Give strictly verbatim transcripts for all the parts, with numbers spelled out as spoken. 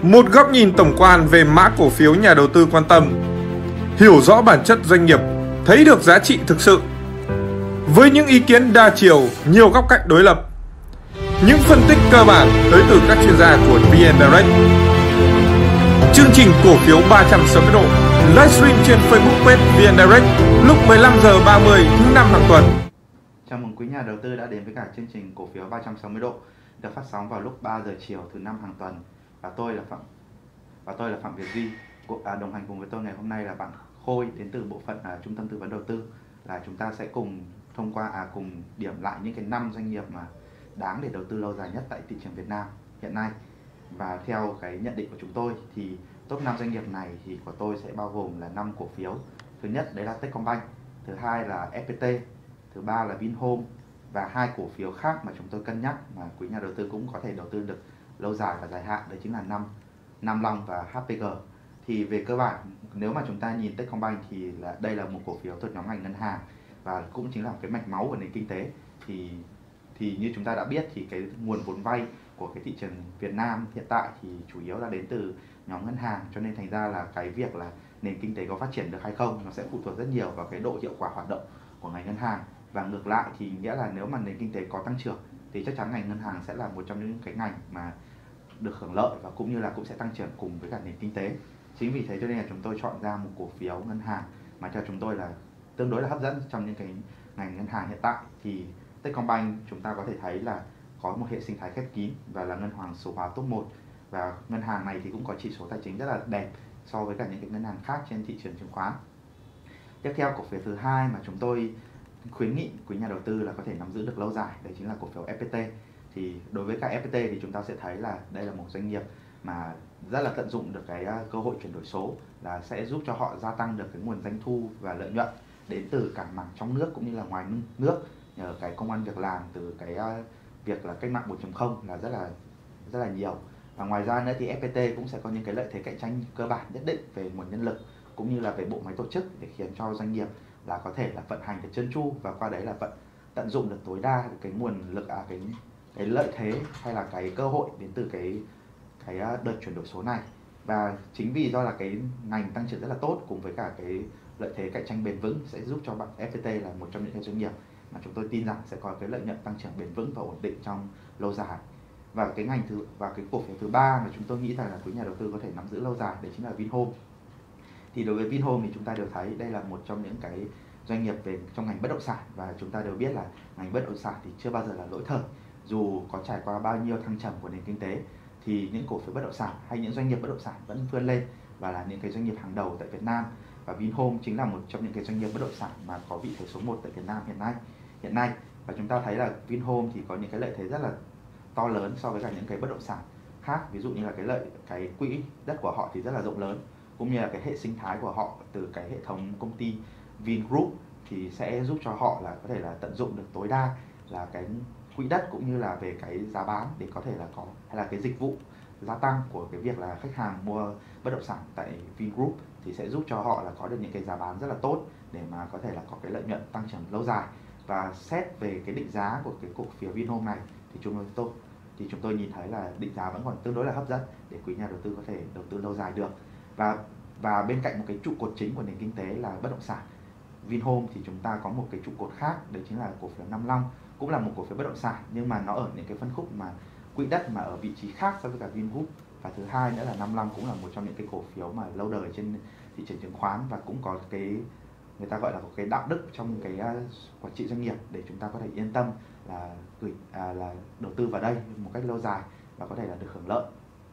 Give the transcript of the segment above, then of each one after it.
Một góc nhìn tổng quan về mã cổ phiếu nhà đầu tư quan tâm. Hiểu rõ bản chất doanh nghiệp, thấy được giá trị thực sự. Với những ý kiến đa chiều, nhiều góc cạnh đối lập. Những phân tích cơ bản tới từ các chuyên gia của vê en Direct. Chương trình cổ phiếu ba trăm sáu mươi độ, livestream trên Facebook page vê en Direct lúc mười lăm giờ ba mươi thứ năm hàng tuần. Chào mừng quý nhà đầu tư đã đến với cả chương trình cổ phiếu ba trăm sáu mươi độ được phát sóng vào lúc ba giờ chiều thứ năm hàng tuần. Và tôi là Phạm và tôi là Phạm Việt Duy. À, đồng hành cùng với tôi ngày hôm nay là bạn Khôi đến từ bộ phận à, Trung tâm tư vấn đầu tư. Là chúng ta sẽ cùng thông qua à, cùng điểm lại những cái năm doanh nghiệp mà đáng để đầu tư lâu dài nhất tại thị trường Việt Nam hiện nay. Và theo cái nhận định của chúng tôi thì top năm doanh nghiệp này thì của tôi sẽ bao gồm là năm cổ phiếu. Thứ nhất đấy là Techcombank, thứ hai là ép pê tê, thứ ba là Vinhome và hai cổ phiếu khác mà chúng tôi cân nhắc mà quý nhà đầu tư cũng có thể đầu tư được lâu dài và dài hạn, đấy chính là năm Nam Long và hát pê giê. Thì về cơ bản nếu mà chúng ta nhìn Techcombank thì là đây là một cổ phiếu thuộc nhóm ngành ngân hàng và cũng chính là cái mạch máu của nền kinh tế. Thì thì như chúng ta đã biết thì cái nguồn vốn vay của cái thị trường Việt Nam hiện tại thì chủ yếu là đến từ nhóm ngân hàng, cho nên thành ra là cái việc là nền kinh tế có phát triển được hay không nó sẽ phụ thuộc rất nhiều vào cái độ hiệu quả hoạt động của ngành ngân hàng. Và ngược lại thì nghĩa là nếu mà nền kinh tế có tăng trưởng thì chắc chắn ngành ngân hàng sẽ là một trong những cái ngành mà được hưởng lợi và cũng như là cũng sẽ tăng trưởng cùng với cả nền kinh tế. Chính vì thế cho nên là chúng tôi chọn ra một cổ phiếu ngân hàng mà theo chúng tôi là tương đối là hấp dẫn trong những cái ngành ngân hàng hiện tại. Thì Techcombank chúng ta có thể thấy là có một hệ sinh thái khép kín và là ngân hàng số hóa top một, và ngân hàng này thì cũng có chỉ số tài chính rất là đẹp so với cả những cái ngân hàng khác trên thị trường chứng khoán. Tiếp theo cổ phiếu thứ hai mà chúng tôi khuyến nghị quý nhà đầu tư là có thể nắm giữ được lâu dài, đấy chính là cổ phiếu ép pê tê. Thì đối với cả ép pê tê thì chúng ta sẽ thấy là đây là một doanh nghiệp mà rất là tận dụng được cái cơ hội chuyển đổi số, là sẽ giúp cho họ gia tăng được cái nguồn doanh thu và lợi nhuận đến từ cả mảng trong nước cũng như là ngoài nước, nhờ cái công ăn việc làm từ cái việc là cách mạng bốn chấm không là rất là rất là nhiều. Và ngoài ra nữa thì ép pê tê cũng sẽ có những cái lợi thế cạnh tranh cơ bản nhất định về nguồn nhân lực cũng như là về bộ máy tổ chức để khiến cho doanh nghiệp là có thể là vận hành được trơn tru và qua đấy là vận tận dụng được tối đa cái nguồn lực à, cái cái lợi thế hay là cái cơ hội đến từ cái cái đợt chuyển đổi số này. Và chính vì do là cái ngành tăng trưởng rất là tốt cùng với cả cái lợi thế cạnh tranh bền vững sẽ giúp cho bạn ép pê tê là một trong những cái doanh nghiệp mà chúng tôi tin rằng sẽ có cái lợi nhuận tăng trưởng bền vững và ổn định trong lâu dài. Và cái ngành thứ và cái cổ phiếu thứ ba mà chúng tôi nghĩ rằng là quý nhà đầu tư có thể nắm giữ lâu dài đấy chính là Vinhome. Thì đối với Vinhome thì chúng ta đều thấy đây là một trong những cái doanh nghiệp về trong ngành bất động sản, và chúng ta đều biết là ngành bất động sản thì chưa bao giờ là lỗi thời. Dù có trải qua bao nhiêu thăng trầm của nền kinh tế thì những cổ phiếu bất động sản hay những doanh nghiệp bất động sản vẫn vươn lên và là những cái doanh nghiệp hàng đầu tại Việt Nam. Và Vinhome chính là một trong những cái doanh nghiệp bất động sản mà có vị thế số một tại Việt Nam hiện nay. Hiện nay và chúng ta thấy là Vinhome thì có những cái lợi thế rất là to lớn so với cả những cái bất động sản khác. Ví dụ như là cái lợi cái quỹ đất của họ thì rất là rộng lớn, cũng như là cái hệ sinh thái của họ từ cái hệ thống công ty Vingroup thì sẽ giúp cho họ là có thể là tận dụng được tối đa là cái quỹ đất cũng như là về cái giá bán để có thể là có hay là cái dịch vụ gia tăng của cái việc là khách hàng mua bất động sản tại Vingroup thì sẽ giúp cho họ là có được những cái giá bán rất là tốt để mà có thể là có cái lợi nhuận tăng trưởng lâu dài. Và xét về cái định giá của cái cổ phiếu Vinhome này thì chúng tôi thì chúng tôi nhìn thấy là định giá vẫn còn tương đối là hấp dẫn để quý nhà đầu tư có thể đầu tư lâu dài được. Và và bên cạnh một cái trụ cột chính của nền kinh tế là bất động sản Vinhome thì chúng ta có một cái trụ cột khác, đấy chính là cổ phiếu Nam Long, cũng là một cổ phiếu bất động sản nhưng mà nó ở những cái phân khúc mà quỹ đất mà ở vị trí khác so với cả Vingroup. Và thứ hai nữa là Nam Long cũng là một trong những cái cổ phiếu mà lâu đời trên thị trường chứng khoán và cũng có cái người ta gọi là có cái đạo đức trong cái quản trị doanh nghiệp để chúng ta có thể yên tâm là gửi à, là đầu tư vào đây một cách lâu dài và có thể là được hưởng lợi.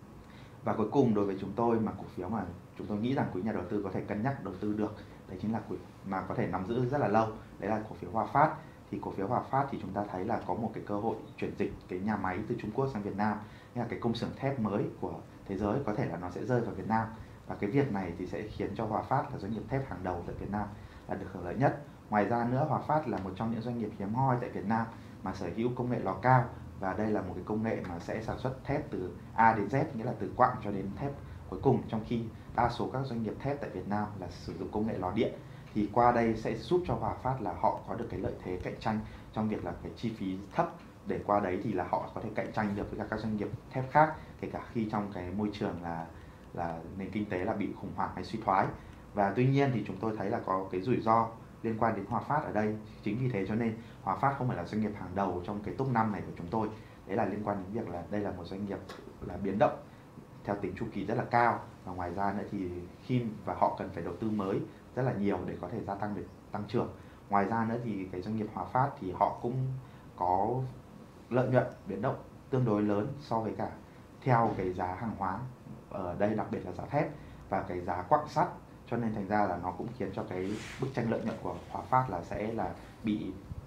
Và cuối cùng đối với chúng tôi mà cổ phiếu mà chúng tôi nghĩ rằng quý nhà đầu tư có thể cân nhắc đầu tư được, đấy chính là cổ mà có thể nắm giữ rất là lâu, đấy là cổ phiếu Hòa Phát. Thì cổ phiếu Hòa Phát thì chúng ta thấy là có một cái cơ hội chuyển dịch cái nhà máy từ Trung Quốc sang Việt Nam, nghĩa là cái công xưởng thép mới của thế giới có thể là nó sẽ rơi vào Việt Nam, và cái việc này thì sẽ khiến cho Hòa Phát là doanh nghiệp thép hàng đầu tại Việt Nam là được hưởng lợi nhất. Ngoài ra nữa, Hòa Phát là một trong những doanh nghiệp hiếm hoi tại Việt Nam mà sở hữu công nghệ lò cao, và đây là một cái công nghệ mà sẽ sản xuất thép từ A đến Z, nghĩa là từ quặng cho đến thép cuối cùng, trong khi đa số các doanh nghiệp thép tại Việt Nam là sử dụng công nghệ lò điện. Thì qua đây sẽ giúp cho Hòa Phát là họ có được cái lợi thế cạnh tranh trong việc là cái chi phí thấp để qua đấy thì là họ có thể cạnh tranh được với các doanh nghiệp thép khác, kể cả khi trong cái môi trường là là nền kinh tế là bị khủng hoảng hay suy thoái. Và tuy nhiên thì chúng tôi thấy là có cái rủi ro liên quan đến Hòa Phát ở đây. Chính vì thế cho nên Hòa Phát không phải là doanh nghiệp hàng đầu trong cái top năm này của chúng tôi. Đấy là liên quan đến việc là đây là một doanh nghiệp là biến động theo tính chu kỳ rất là cao, và ngoài ra nữa thì khi và họ cần phải đầu tư mới rất là nhiều để có thể gia tăng được tăng trưởng. Ngoài ra nữa thì cái doanh nghiệp Hòa Phát thì họ cũng có lợi nhuận biến động tương đối lớn so với cả theo cái giá hàng hóa ở đây, đặc biệt là giá thép và cái giá quặng sắt, cho nên thành ra là nó cũng khiến cho cái bức tranh lợi nhuận của Hòa Phát là sẽ là bị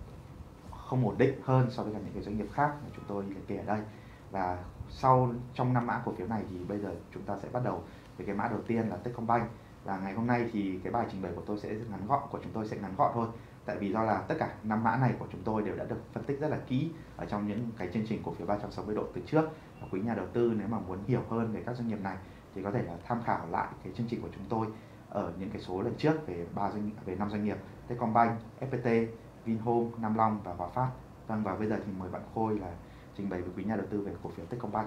không ổn định hơn so với cả những cái doanh nghiệp khác mà chúng tôi liệt kê ở đây. Và sau trong năm mã cổ phiếu này thì bây giờ chúng ta sẽ bắt đầu với cái mã đầu tiên là Techcombank. Và ngày hôm nay thì cái bài trình bày của tôi sẽ ngắn gọn, của chúng tôi sẽ ngắn gọn thôi. Tại vì do là tất cả năm mã này của chúng tôi đều đã được phân tích rất là kỹ ở trong những cái chương trình cổ phiếu ba trăm sáu mươi độ từ trước. Và quý nhà đầu tư nếu mà muốn hiểu hơn về các doanh nghiệp này thì có thể là tham khảo lại cái chương trình của chúng tôi ở những cái số lần trước về ba doanh về năm doanh nghiệp: Techcombank, ép pê tê, Vinhome, Nam Long và Hòa Phát. Vâng, và bây giờ thì mời bạn Khôi là trình bày với quý nhà đầu tư về cổ phiếu Techcombank.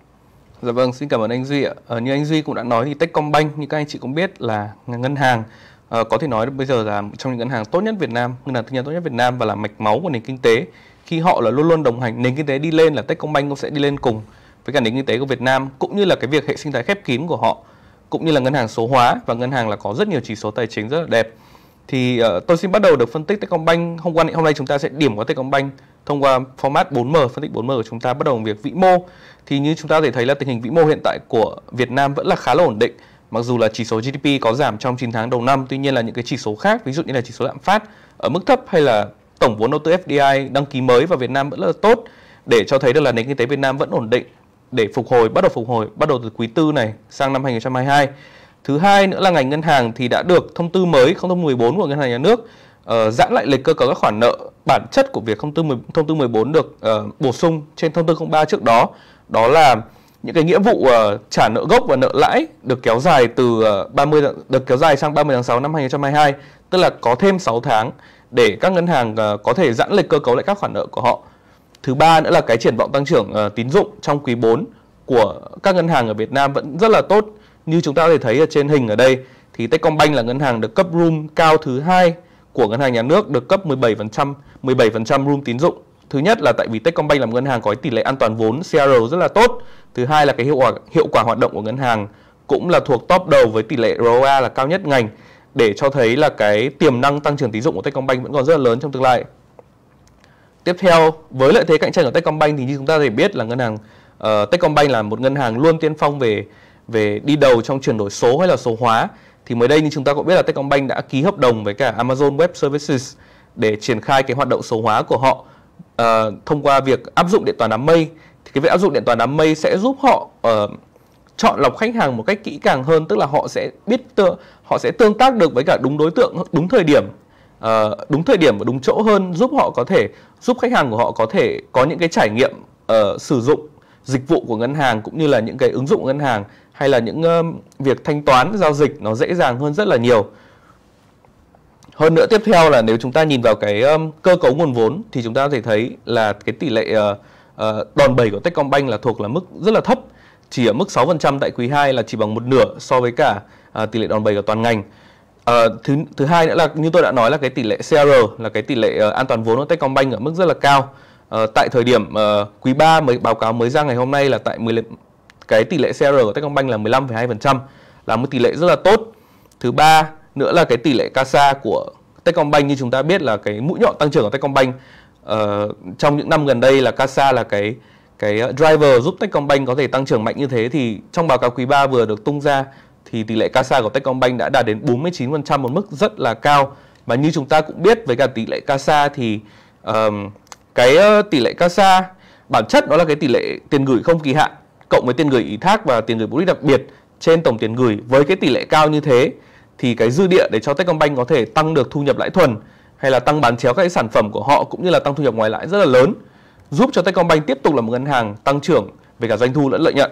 Dạ vâng, xin cảm ơn anh Duy ạ. Ờ, như anh Duy cũng đã nói thì Techcombank như các anh chị cũng biết là ngân hàng ờ, có thể nói bây giờ là trong những ngân hàng tốt nhất Việt Nam, ngân hàng tư nhân tốt nhất Việt Nam và là mạch máu của nền kinh tế. Khi họ là luôn luôn đồng hành, nền kinh tế đi lên là Techcombank cũng sẽ đi lên cùng với cả nền kinh tế của Việt Nam, cũng như là cái việc hệ sinh thái khép kín của họ, cũng như là ngân hàng số hóa và ngân hàng là có rất nhiều chỉ số tài chính rất là đẹp. Thì uh, tôi xin bắt đầu được phân tích Techcombank. Hôm qua hôm nay chúng ta sẽ điểm qua Techcombank thông qua format bốn M, phân tích bốn M của chúng ta. Bắt đầu việc vĩ mô. Thì như chúng ta có thể thấy là tình hình vĩ mô hiện tại của Việt Nam vẫn là khá là ổn định. Mặc dù là chỉ số giê đê pê có giảm trong chín tháng đầu năm, tuy nhiên là những cái chỉ số khác, ví dụ như là chỉ số lạm phát ở mức thấp hay là tổng vốn đầu tư ép đê i đăng ký mới vào Việt Nam vẫn rất là tốt, để cho thấy được là nền kinh tế Việt Nam vẫn ổn định để phục hồi, bắt đầu phục hồi bắt đầu từ quý tư này sang năm hai nghìn không trăm hai mươi hai. Thứ hai nữa là ngành ngân hàng thì đã được thông tư mới không thông tư mười bốn của Ngân hàng Nhà nước uh, giãn lại lịch cơ cấu các khoản nợ. Bản chất của việc thông tư mười, thông tư mười bốn được uh, bổ sung trên thông tư không ba trước đó, đó là những cái nghĩa vụ uh, trả nợ gốc và nợ lãi được kéo dài từ uh, ba mươi được kéo dài sang ba mươi tháng sáu năm hai nghìn không trăm hai mươi hai, tức là có thêm sáu tháng để các ngân hàng uh, có thể giãn lịch cơ cấu lại các khoản nợ của họ. Thứ ba nữa là cái triển vọng tăng trưởng uh, tín dụng trong quý bốn của các ngân hàng ở Việt Nam vẫn rất là tốt. Như chúng ta có thể thấy ở trên hình ở đây thì Techcombank là ngân hàng được cấp room cao thứ hai của Ngân hàng Nhà nước, được cấp mười bảy phần trăm mười bảy phần trăm room tín dụng. Thứ nhất là tại vì Techcombank là một ngân hàng có tỷ lệ an toàn vốn xê rờ rất là tốt. Thứ hai là cái hiệu quả hiệu quả hoạt động của ngân hàng cũng là thuộc top đầu với tỷ lệ rờ o a là cao nhất ngành, để cho thấy là cái tiềm năng tăng trưởng tín dụng của Techcombank vẫn còn rất là lớn trong tương lai. Tiếp theo, với lợi thế cạnh tranh của Techcombank thì như chúng ta có thể biết là ngân hàng uh, Techcombank là một ngân hàng luôn tiên phong về về đi đầu trong chuyển đổi số hay là số hóa. Thì mới đây như chúng ta cũng biết là Techcombank đã ký hợp đồng với cả Amazon Web Services để triển khai cái hoạt động số hóa của họ uh, thông qua việc áp dụng điện toán đám mây. Thì cái việc áp dụng điện toán đám mây sẽ giúp họ uh, chọn lọc khách hàng một cách kỹ càng hơn, tức là họ sẽ biết họ sẽ tương tác được với cả đúng đối tượng, đúng thời điểm, uh, đúng thời điểm và đúng chỗ hơn, giúp họ có thể giúp khách hàng của họ có thể có những cái trải nghiệm uh, sử dụng dịch vụ của ngân hàng, cũng như là những cái ứng dụng của ngân hàng hay là những uh, việc thanh toán giao dịch nó dễ dàng hơn rất là nhiều. Hơn nữa, tiếp theo là nếu chúng ta nhìn vào cái um, cơ cấu nguồn vốn thì chúng ta có thể thấy là cái tỷ lệ uh, uh, đòn bẩy của Techcombank là thuộc là mức rất là thấp, chỉ ở mức sáu phần trăm tại quý hai, là chỉ bằng một nửa so với cả uh, tỷ lệ đòn bẩy của toàn ngành. Uh, thứ thứ hai nữa là như tôi đã nói là cái tỷ lệ xê rờ là cái tỷ lệ uh, an toàn vốn của Techcombank ở mức rất là cao. Uh, tại thời điểm uh, quý ba mới báo cáo mới ra ngày hôm nay là tại mười cái tỷ lệ xê rờ của Techcombank là mười lăm phẩy hai phần trăm, là một tỷ lệ rất là tốt. Thứ ba nữa là cái tỷ lệ ca ét a của Techcombank, như chúng ta biết là cái mũi nhọn tăng trưởng của Techcombank uh, trong những năm gần đây là ca ét a là cái cái driver giúp Techcombank có thể tăng trưởng mạnh như thế. Thì trong báo cáo quý ba vừa được tung ra thì tỷ lệ ca ét a của Techcombank đã đạt đến bốn mươi chín phần trăm, một mức rất là cao. Và như chúng ta cũng biết với cả tỷ lệ ca ét a thì uh, cái tỷ lệ ca ét a bản chất đó là cái tỷ lệ tiền gửi không kỳ hạn cộng với tiền gửi ủy thác và tiền gửi bổ ích đặc biệt trên tổng tiền gửi. Với cái tỷ lệ cao như thế thì cái dư địa để cho Techcombank có thể tăng được thu nhập lãi thuần hay là tăng bán chéo các cái sản phẩm của họ, cũng như là tăng thu nhập ngoài lãi rất là lớn, giúp cho Techcombank tiếp tục là một ngân hàng tăng trưởng về cả doanh thu lẫn lợi nhuận.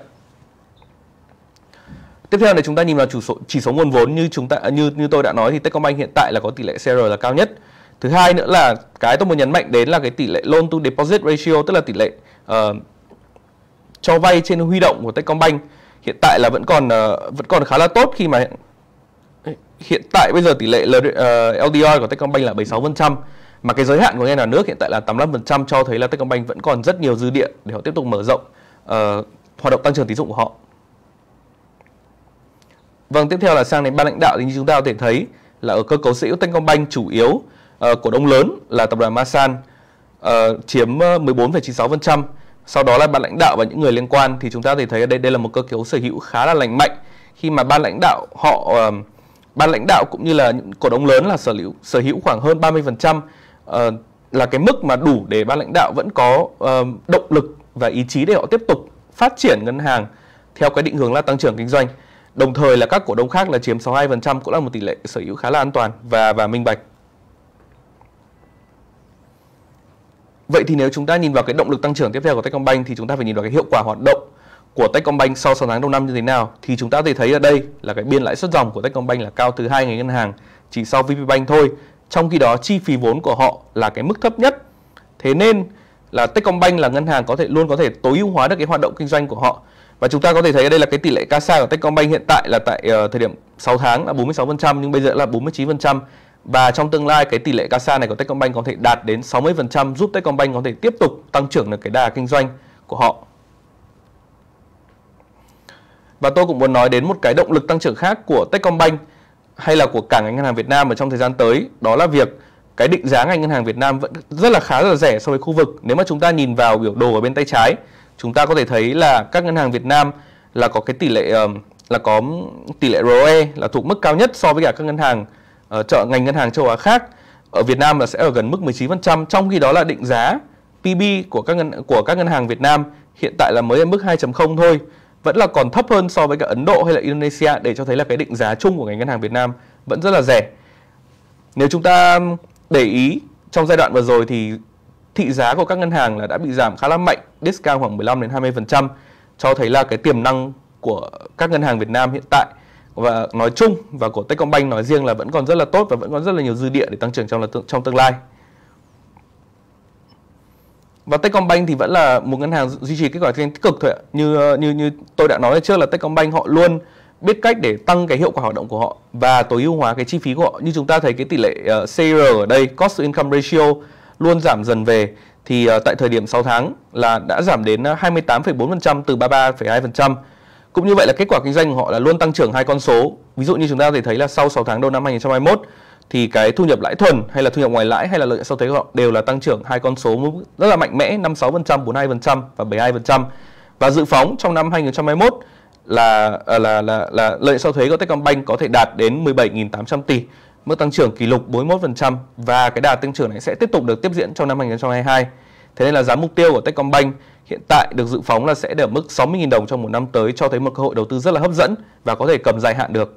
Tiếp theo này chúng ta nhìn vào chỉ số, chỉ số nguồn vốn, như chúng ta như như tôi đã nói thì Techcombank hiện tại là có tỷ lệ xê rờ là cao nhất. Thứ hai nữa là cái tôi muốn nhấn mạnh đến là cái tỷ lệ loan to deposit ratio, tức là tỷ lệ uh, cho vay trên huy động của Techcombank hiện tại là vẫn còn uh, vẫn còn khá là tốt, khi mà hiện tại bây giờ tỷ lệ L D R của Techcombank là bảy mươi sáu phần trăm, mà cái giới hạn của ngân hàng nước hiện tại là tám mươi lăm phần trăm, cho thấy là Techcombank vẫn còn rất nhiều dư địa để họ tiếp tục mở rộng uh, hoạt động tăng trưởng tín dụng của họ. Vâng, tiếp theo là sang đến ban lãnh đạo, thì như chúng ta có thể thấy là ở cơ cấu sở hữu Techcombank chủ yếu uh, cổ đông lớn là tập đoàn Masan uh, chiếm mười bốn phẩy chín mươi sáu phần trăm. Sau đó là ban lãnh đạo và những người liên quan, thì chúng ta có thể thấy ở đây đây là một cơ cấu sở hữu khá là lành mạnh, khi mà ban lãnh đạo họ uh, ban lãnh đạo cũng như là những cổ đông lớn là sở hữu sở hữu khoảng hơn ba mươi phần trăm, uh, là cái mức mà đủ để ban lãnh đạo vẫn có uh, động lực và ý chí để họ tiếp tục phát triển ngân hàng theo cái định hướng là tăng trưởng kinh doanh. Đồng thời là các cổ đông khác là chiếm sáu mươi hai phần trăm, cũng là một tỷ lệ sở hữu khá là an toàn và và minh bạch. Vậy thì nếu chúng ta nhìn vào cái động lực tăng trưởng tiếp theo của Techcombank, thì chúng ta phải nhìn vào cái hiệu quả hoạt động của Techcombank sau sáu tháng đầu năm như thế nào. Thì chúng ta có thể thấy ở đây là cái biên lãi suất dòng của Techcombank là cao thứ hai ngành ngân hàng, chỉ sau vê pê Bank thôi. Trong khi đó chi phí vốn của họ là cái mức thấp nhất. Thế nên là Techcombank là ngân hàng có thể luôn có thể tối ưu hóa được cái hoạt động kinh doanh của họ. Và chúng ta có thể thấy ở đây là cái tỷ lệ ca sa của Techcombank hiện tại là tại uh, thời điểm sáu tháng là bốn mươi sáu phần trăm, nhưng bây giờ là bốn mươi chín phần trăm. Và trong tương lai cái tỷ lệ ca sa này của Techcombank có thể đạt đến sáu mươi phần trăm, giúp Techcombank có thể tiếp tục tăng trưởng được cái đà kinh doanh của họ. Và tôi cũng muốn nói đến một cái động lực tăng trưởng khác của Techcombank hay là của cả ngành ngân hàng Việt Nam ở trong thời gian tới, đó là việc cái định giá ngành ngân hàng Việt Nam vẫn rất là khá là rẻ so với khu vực. Nếu mà chúng ta nhìn vào biểu đồ ở bên tay trái, chúng ta có thể thấy là các ngân hàng Việt Nam là có cái tỷ lệ là có tỷ lệ rờ o e là thuộc mức cao nhất so với cả các ngân hàng uh, chợ ngành ngân hàng châu Á khác. Ở Việt Nam là sẽ ở gần mức mười chín phần trăm, trong khi đó là định giá pê bê của các ngân của các ngân hàng Việt Nam hiện tại là mới ở mức hai chấm không thôi, vẫn là còn thấp hơn so với cả Ấn Độ hay là Indonesia, để cho thấy là cái định giá chung của ngành ngân hàng Việt Nam vẫn rất là rẻ. Nếu chúng ta để ý trong giai đoạn vừa rồi thì thị giá của các ngân hàng là đã bị giảm khá là mạnh, discount khoảng mười lăm đến hai mươi phần trăm, cho thấy là cái tiềm năng của các ngân hàng Việt Nam hiện tại và nói chung và của Techcombank nói riêng là vẫn còn rất là tốt và vẫn còn rất là nhiều dư địa để tăng trưởng trong trong tương lai. Và Techcombank thì vẫn là một ngân hàng duy trì kết quả kinh doanh tích cực thôi ạ. Như như như tôi đã nói trước là Techcombank họ luôn biết cách để tăng cái hiệu quả hoạt động của họ và tối ưu hóa cái chi phí của họ. Như chúng ta thấy cái tỷ lệ uh, xê i rờ ở đây, cost to income ratio, luôn giảm dần về, thì uh, tại thời điểm sáu tháng là đã giảm đến hai mươi tám phẩy bốn phần trăm từ ba mươi ba phẩy hai phần trăm. Cũng như vậy là kết quả kinh doanh của họ là luôn tăng trưởng hai con số. Ví dụ như chúng ta có thể thấy là sau sáu tháng đầu năm hai nghìn không trăm hai mươi mốt thì cái thu nhập lãi thuần hay là thu nhập ngoài lãi hay là lợi nhuận sau thuế của họ đều là tăng trưởng hai con số rất là mạnh mẽ, năm mươi sáu phần trăm, bốn mươi hai phần trăm và bảy mươi hai phần trăm. Và dự phóng trong năm hai nghìn không trăm hai mươi mốt là là là là, là lợi nhuận sau thuế của Techcombank có thể đạt đến mười bảy nghìn tám trăm tỷ, mức tăng trưởng kỷ lục bốn mươi mốt phần trăm, và cái đà tăng trưởng này sẽ tiếp tục được tiếp diễn trong năm hai nghìn không trăm hai mươi hai. Thế nên là giá mục tiêu của Techcombank hiện tại được dự phóng là sẽ ở mức sáu mươi nghìn đồng trong một năm tới, cho thấy một cơ hội đầu tư rất là hấp dẫn và có thể cầm dài hạn được.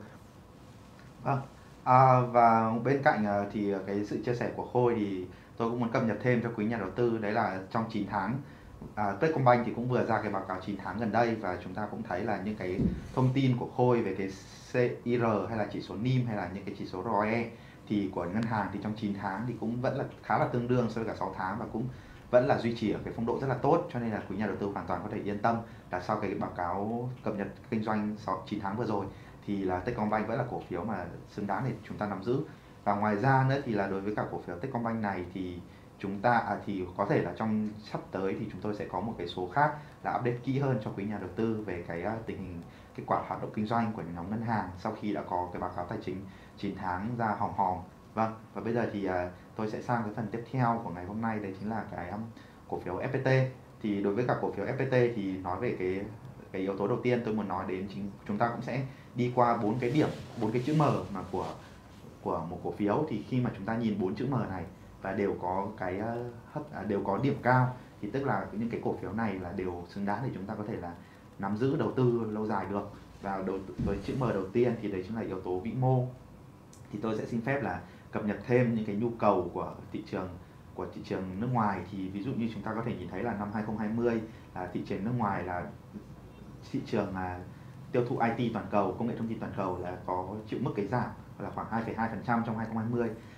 Vâng. À, và bên cạnh thì cái sự chia sẻ của Khôi thì tôi cũng muốn cập nhật thêm cho quý nhà đầu tư, đấy là trong chín tháng à, Techcombank thì cũng vừa ra cái báo cáo chín tháng gần đây, và chúng ta cũng thấy là những cái thông tin của Khôi về cái xê i rờ hay là chỉ số en i em hay là những cái chỉ số rờ o e thì của ngân hàng thì trong chín tháng thì cũng vẫn là khá là tương đương so với cả sáu tháng, và cũng vẫn là duy trì ở cái phong độ rất là tốt, cho nên là quý nhà đầu tư hoàn toàn có thể yên tâm là sau cái báo cáo cập nhật kinh doanh sau chín tháng vừa rồi thì là Techcombank vẫn là cổ phiếu mà xứng đáng để chúng ta nắm giữ. Và ngoài ra nữa thì là đối với cả cổ phiếu Techcombank này thì chúng ta à, thì có thể là trong sắp tới thì chúng tôi sẽ có một cái số khác là update kỹ hơn cho quý nhà đầu tư về cái uh, tình hình kết quả hoạt động kinh doanh của nhóm ngân hàng sau khi đã có cái báo cáo tài chính chín tháng ra hòm hòm. Vâng, và bây giờ thì uh, tôi sẽ sang cái phần tiếp theo của ngày hôm nay, đấy chính là cái um, cổ phiếu ép pê tê. Thì đối với cả cổ phiếu ép pê tê thì nói về cái cái yếu tố đầu tiên tôi muốn nói đến chính chúng ta cũng sẽ đi qua bốn cái điểm, bốn cái chữ M mà của của một cổ phiếu. Thì khi mà chúng ta nhìn bốn chữ M này và đều có cái hấp đều có điểm cao thì tức là những cái cổ phiếu này là đều xứng đáng để chúng ta có thể là nắm giữ đầu tư lâu dài được. Và đầu với chữ M đầu tiên thì đấy chính là yếu tố vĩ mô. Thì tôi sẽ xin phép là cập nhật thêm những cái nhu cầu của thị trường của thị trường nước ngoài. Thì ví dụ như chúng ta có thể nhìn thấy là năm hai nghìn không trăm hai mươi là thị trường nước ngoài là thị trường là tiêu thụ i tê toàn cầu, công nghệ thông tin toàn cầu là có chịu mức cái giảm là khoảng hai phẩy hai phần trăm trong hai nghìn không trăm hai mươi.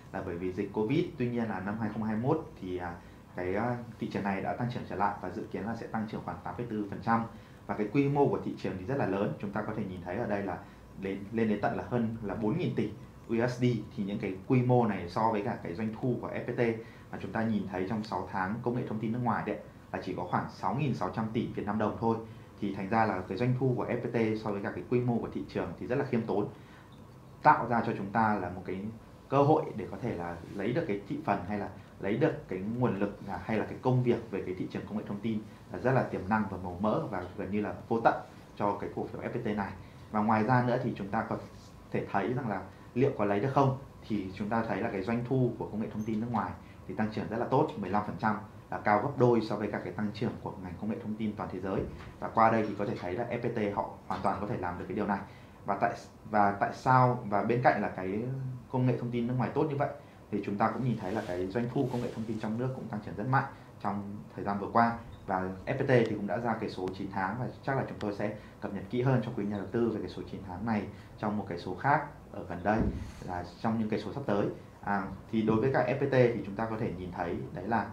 là bởi vì dịch Covid. Tuy nhiên là năm hai không hai mốt thì cái thị trường này đã tăng trưởng trở lại và dự kiến là sẽ tăng trưởng khoảng tám phẩy bốn phần trăm, và cái quy mô của thị trường thì rất là lớn. Chúng ta có thể nhìn thấy ở đây là lên lên đến tận là hơn là bốn nghìn tỷ u ét đê. Thì những cái quy mô này so với cả cái doanh thu của ép pê tê mà chúng ta nhìn thấy trong sáu tháng công nghệ thông tin nước ngoài đấy là chỉ có khoảng sáu nghìn sáu trăm tỷ Việt Nam đồng thôi, thì thành ra là cái doanh thu của ép pê tê so với cả cái quy mô của thị trường thì rất là khiêm tốn, tạo ra cho chúng ta là một cái cơ hội để có thể là lấy được cái thị phần hay là lấy được cái nguồn lực hay là cái công việc về cái thị trường công nghệ thông tin là rất là tiềm năng và màu mỡ và gần như là vô tận cho cái cổ phiếu ép pê tê này. Và ngoài ra nữa thì chúng ta có thể thấy rằng là liệu có lấy được không, thì chúng ta thấy là cái doanh thu của công nghệ thông tin nước ngoài thì tăng trưởng rất là tốt, mười lăm phần trăm, là cao gấp đôi so với cả cái tăng trưởng của ngành công nghệ thông tin toàn thế giới. Và qua đây thì có thể thấy là ép pê tê họ hoàn toàn có thể làm được cái điều này. Và tại và tại sao và bên cạnh là cái công nghệ thông tin nước ngoài tốt như vậy thì chúng ta cũng nhìn thấy là cái doanh thu công nghệ thông tin trong nước cũng tăng trưởng rất mạnh trong thời gian vừa qua. Và ép pê tê thì cũng đã ra cái số chín tháng, và chắc là chúng tôi sẽ cập nhật kỹ hơn cho quý nhà đầu tư về cái số chín tháng này trong một cái số khác ở gần đây, là trong những cái số sắp tới. À, thì đối với cả ép pê tê thì chúng ta có thể nhìn thấy đấy là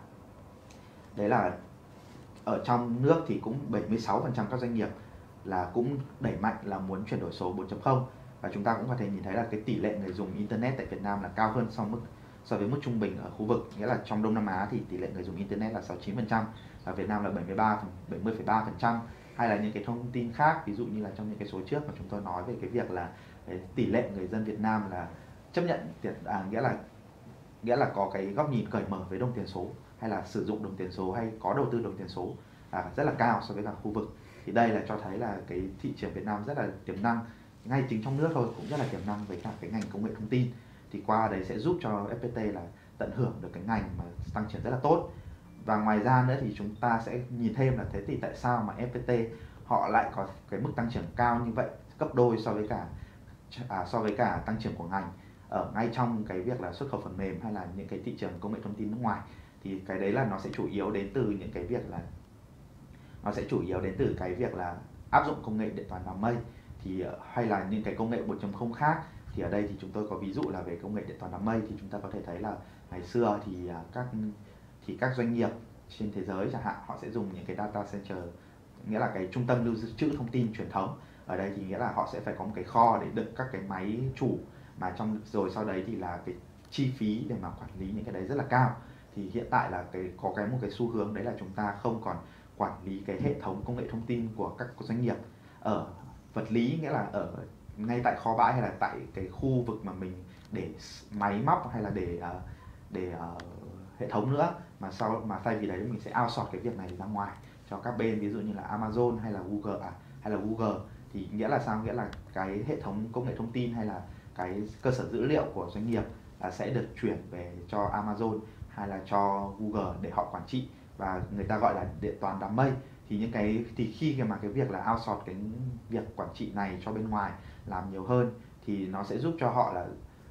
đấy là ở trong nước thì cũng bảy mươi sáu phần trăm các doanh nghiệp là cũng đẩy mạnh là muốn chuyển đổi số bốn chấm không, và chúng ta cũng có thể nhìn thấy là cái tỷ lệ người dùng internet tại Việt Nam là cao hơn so mức so với mức trung bình ở khu vực, nghĩa là trong Đông Nam Á thì tỷ lệ người dùng internet là sáu mươi chín phần trăm và Việt Nam là bảy mươi ba bảy mươi phẩy ba phần trăm. Hay là những cái thông tin khác, ví dụ như là trong những cái số trước mà chúng tôi nói về cái việc là cái tỷ lệ người dân Việt Nam là chấp nhận tiền à, nghĩa là nghĩa là có cái góc nhìn cởi mở với đồng tiền số hay là sử dụng đồng tiền số hay có đầu tư đồng tiền số à, rất là cao so với cả khu vực. Thì đây là cho thấy là cái thị trường Việt Nam rất là tiềm năng, ngay chính trong nước thôi cũng rất là tiềm năng với cả cái ngành công nghệ thông tin. Thì qua đấy sẽ giúp cho ép pê tê là tận hưởng được cái ngành mà tăng trưởng rất là tốt. Và ngoài ra nữa thì chúng ta sẽ nhìn thêm là thế thì tại sao mà ép pê tê họ lại có cái mức tăng trưởng cao như vậy, gấp đôi so với cả à, so với cả tăng trưởng của ngành ở ngay trong cái việc là xuất khẩu phần mềm hay là những cái thị trường công nghệ thông tin nước ngoài. Thì cái đấy là nó sẽ chủ yếu đến từ những cái việc là nó sẽ chủ yếu đến từ cái việc là áp dụng công nghệ điện toán đám mây thì hay là những cái công nghệ bốn chấm không khác. Thì ở đây thì chúng tôi có ví dụ là về công nghệ điện toán đám mây, thì chúng ta có thể thấy là ngày xưa thì các thì các doanh nghiệp trên thế giới chẳng hạn họ sẽ dùng những cái data center, nghĩa là cái trung tâm lưu trữ thông tin truyền thống. Ở đây thì nghĩa là họ sẽ phải có một cái kho để đựng các cái máy chủ, mà trong rồi sau đấy thì là cái chi phí để mà quản lý những cái đấy rất là cao. Thì hiện tại là cái có cái một cái xu hướng đấy là chúng ta không còn quản lý cái hệ thống công nghệ thông tin của các doanh nghiệp ở vật lý, nghĩa là ở ngay tại kho bãi hay là tại cái khu vực mà mình để máy móc hay là để để uh, hệ thống nữa, mà sau mà thay vì đấy mình sẽ outsource cái việc này ra ngoài cho các bên, ví dụ như là Amazon hay là Google à, hay là Google. Thì nghĩa là sao, nghĩa là cái hệ thống công nghệ thông tin hay là cái cơ sở dữ liệu của doanh nghiệp là sẽ được chuyển về cho Amazon hay là cho Google để họ quản trị, và người ta gọi là điện toán đám mây. Thì những cái thì khi mà cái việc là outsource cái việc quản trị này cho bên ngoài làm nhiều hơn thì nó sẽ giúp cho họ là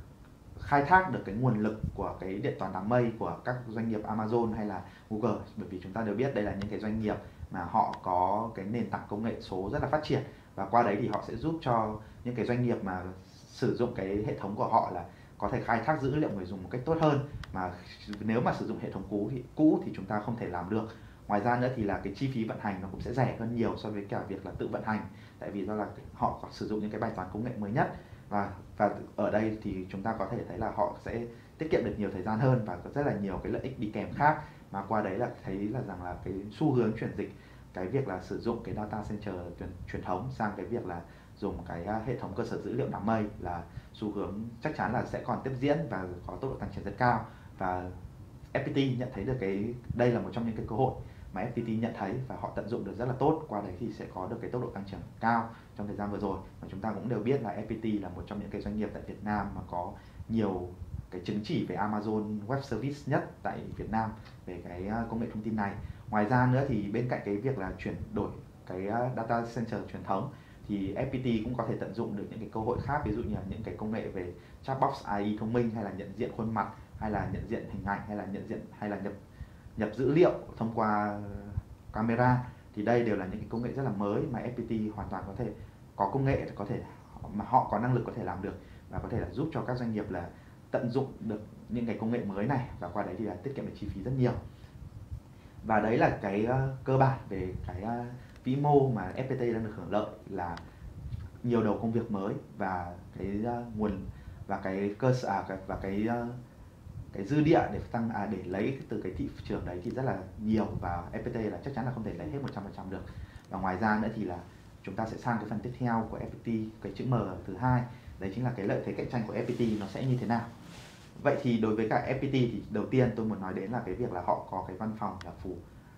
khai thác được cái nguồn lực của cái điện toán đám mây của các doanh nghiệp Amazon hay là Google, bởi vì chúng ta đều biết đây là những cái doanh nghiệp mà họ có cái nền tảng công nghệ số rất là phát triển, và qua đấy thì họ sẽ giúp cho những cái doanh nghiệp mà sử dụng cái hệ thống của họ là có thể khai thác dữ liệu người dùng một cách tốt hơn, mà nếu mà sử dụng hệ thống cũ thì, cũ thì chúng ta không thể làm được. Ngoài ra nữa thì là cái chi phí vận hành nó cũng sẽ rẻ hơn nhiều so với cả việc là tự vận hành, tại vì do là họ có sử dụng những cái bài toán công nghệ mới nhất, và và ở đây thì chúng ta có thể thấy là họ sẽ tiết kiệm được nhiều thời gian hơn và có rất là nhiều cái lợi ích đi kèm khác, mà qua đấy là thấy là rằng là cái xu hướng chuyển dịch cái việc là sử dụng cái data center truyền, truyền thống sang cái việc là dùng cái hệ thống cơ sở dữ liệu đám mây là xu hướng chắc chắn là sẽ còn tiếp diễn và có tốc độ tăng trưởng rất cao. Và ép pê tê nhận thấy được cái đây là một trong những cái cơ hội mà ép pê tê nhận thấy và họ tận dụng được rất là tốt, qua đấy thì sẽ có được cái tốc độ tăng trưởng cao trong thời gian vừa rồi. Và chúng ta cũng đều biết là ép pê tê là một trong những cái doanh nghiệp tại Việt Nam mà có nhiều cái chứng chỉ về Amazon Web Service nhất tại Việt Nam về cái công nghệ thông tin này. Ngoài ra nữa thì bên cạnh cái việc là chuyển đổi cái data center truyền thống thì ép pê tê cũng có thể tận dụng được những cái cơ hội khác, ví dụ như là những cái công nghệ về chatbox a i thông minh, hay là nhận diện khuôn mặt, hay là nhận diện hình ảnh, hay là nhận diện hay là nhập nhập dữ liệu thông qua camera. Thì đây đều là những cái công nghệ rất là mới mà ép pê tê hoàn toàn có thể có công nghệ có thể mà họ có năng lực có thể làm được, và có thể là giúp cho các doanh nghiệp là tận dụng được những cái công nghệ mới này, và qua đấy thì là tiết kiệm được chi phí rất nhiều. Và đấy là cái uh, cơ bản về cái uh, vĩ mô mà ép pê tê đang được hưởng lợi, là nhiều đầu công việc mới và cái uh, nguồn và cái cơ sở à, và cái uh, cái dư địa để tăng à, để lấy từ cái thị trường đấy thì rất là nhiều, và ép pê tê là chắc chắn là không thể lấy hết một trăm phần trăm được. Và ngoài ra nữa thì là chúng ta sẽ sang cái phần tiếp theo của ép pê tê, cái chữ M thứ hai, đấy chính là cái lợi thế cạnh tranh của ép pê tê nó sẽ như thế nào. Vậy thì đối với cả ép pê tê thì đầu tiên tôi muốn nói đến là cái việc là họ có cái văn phòng là phủ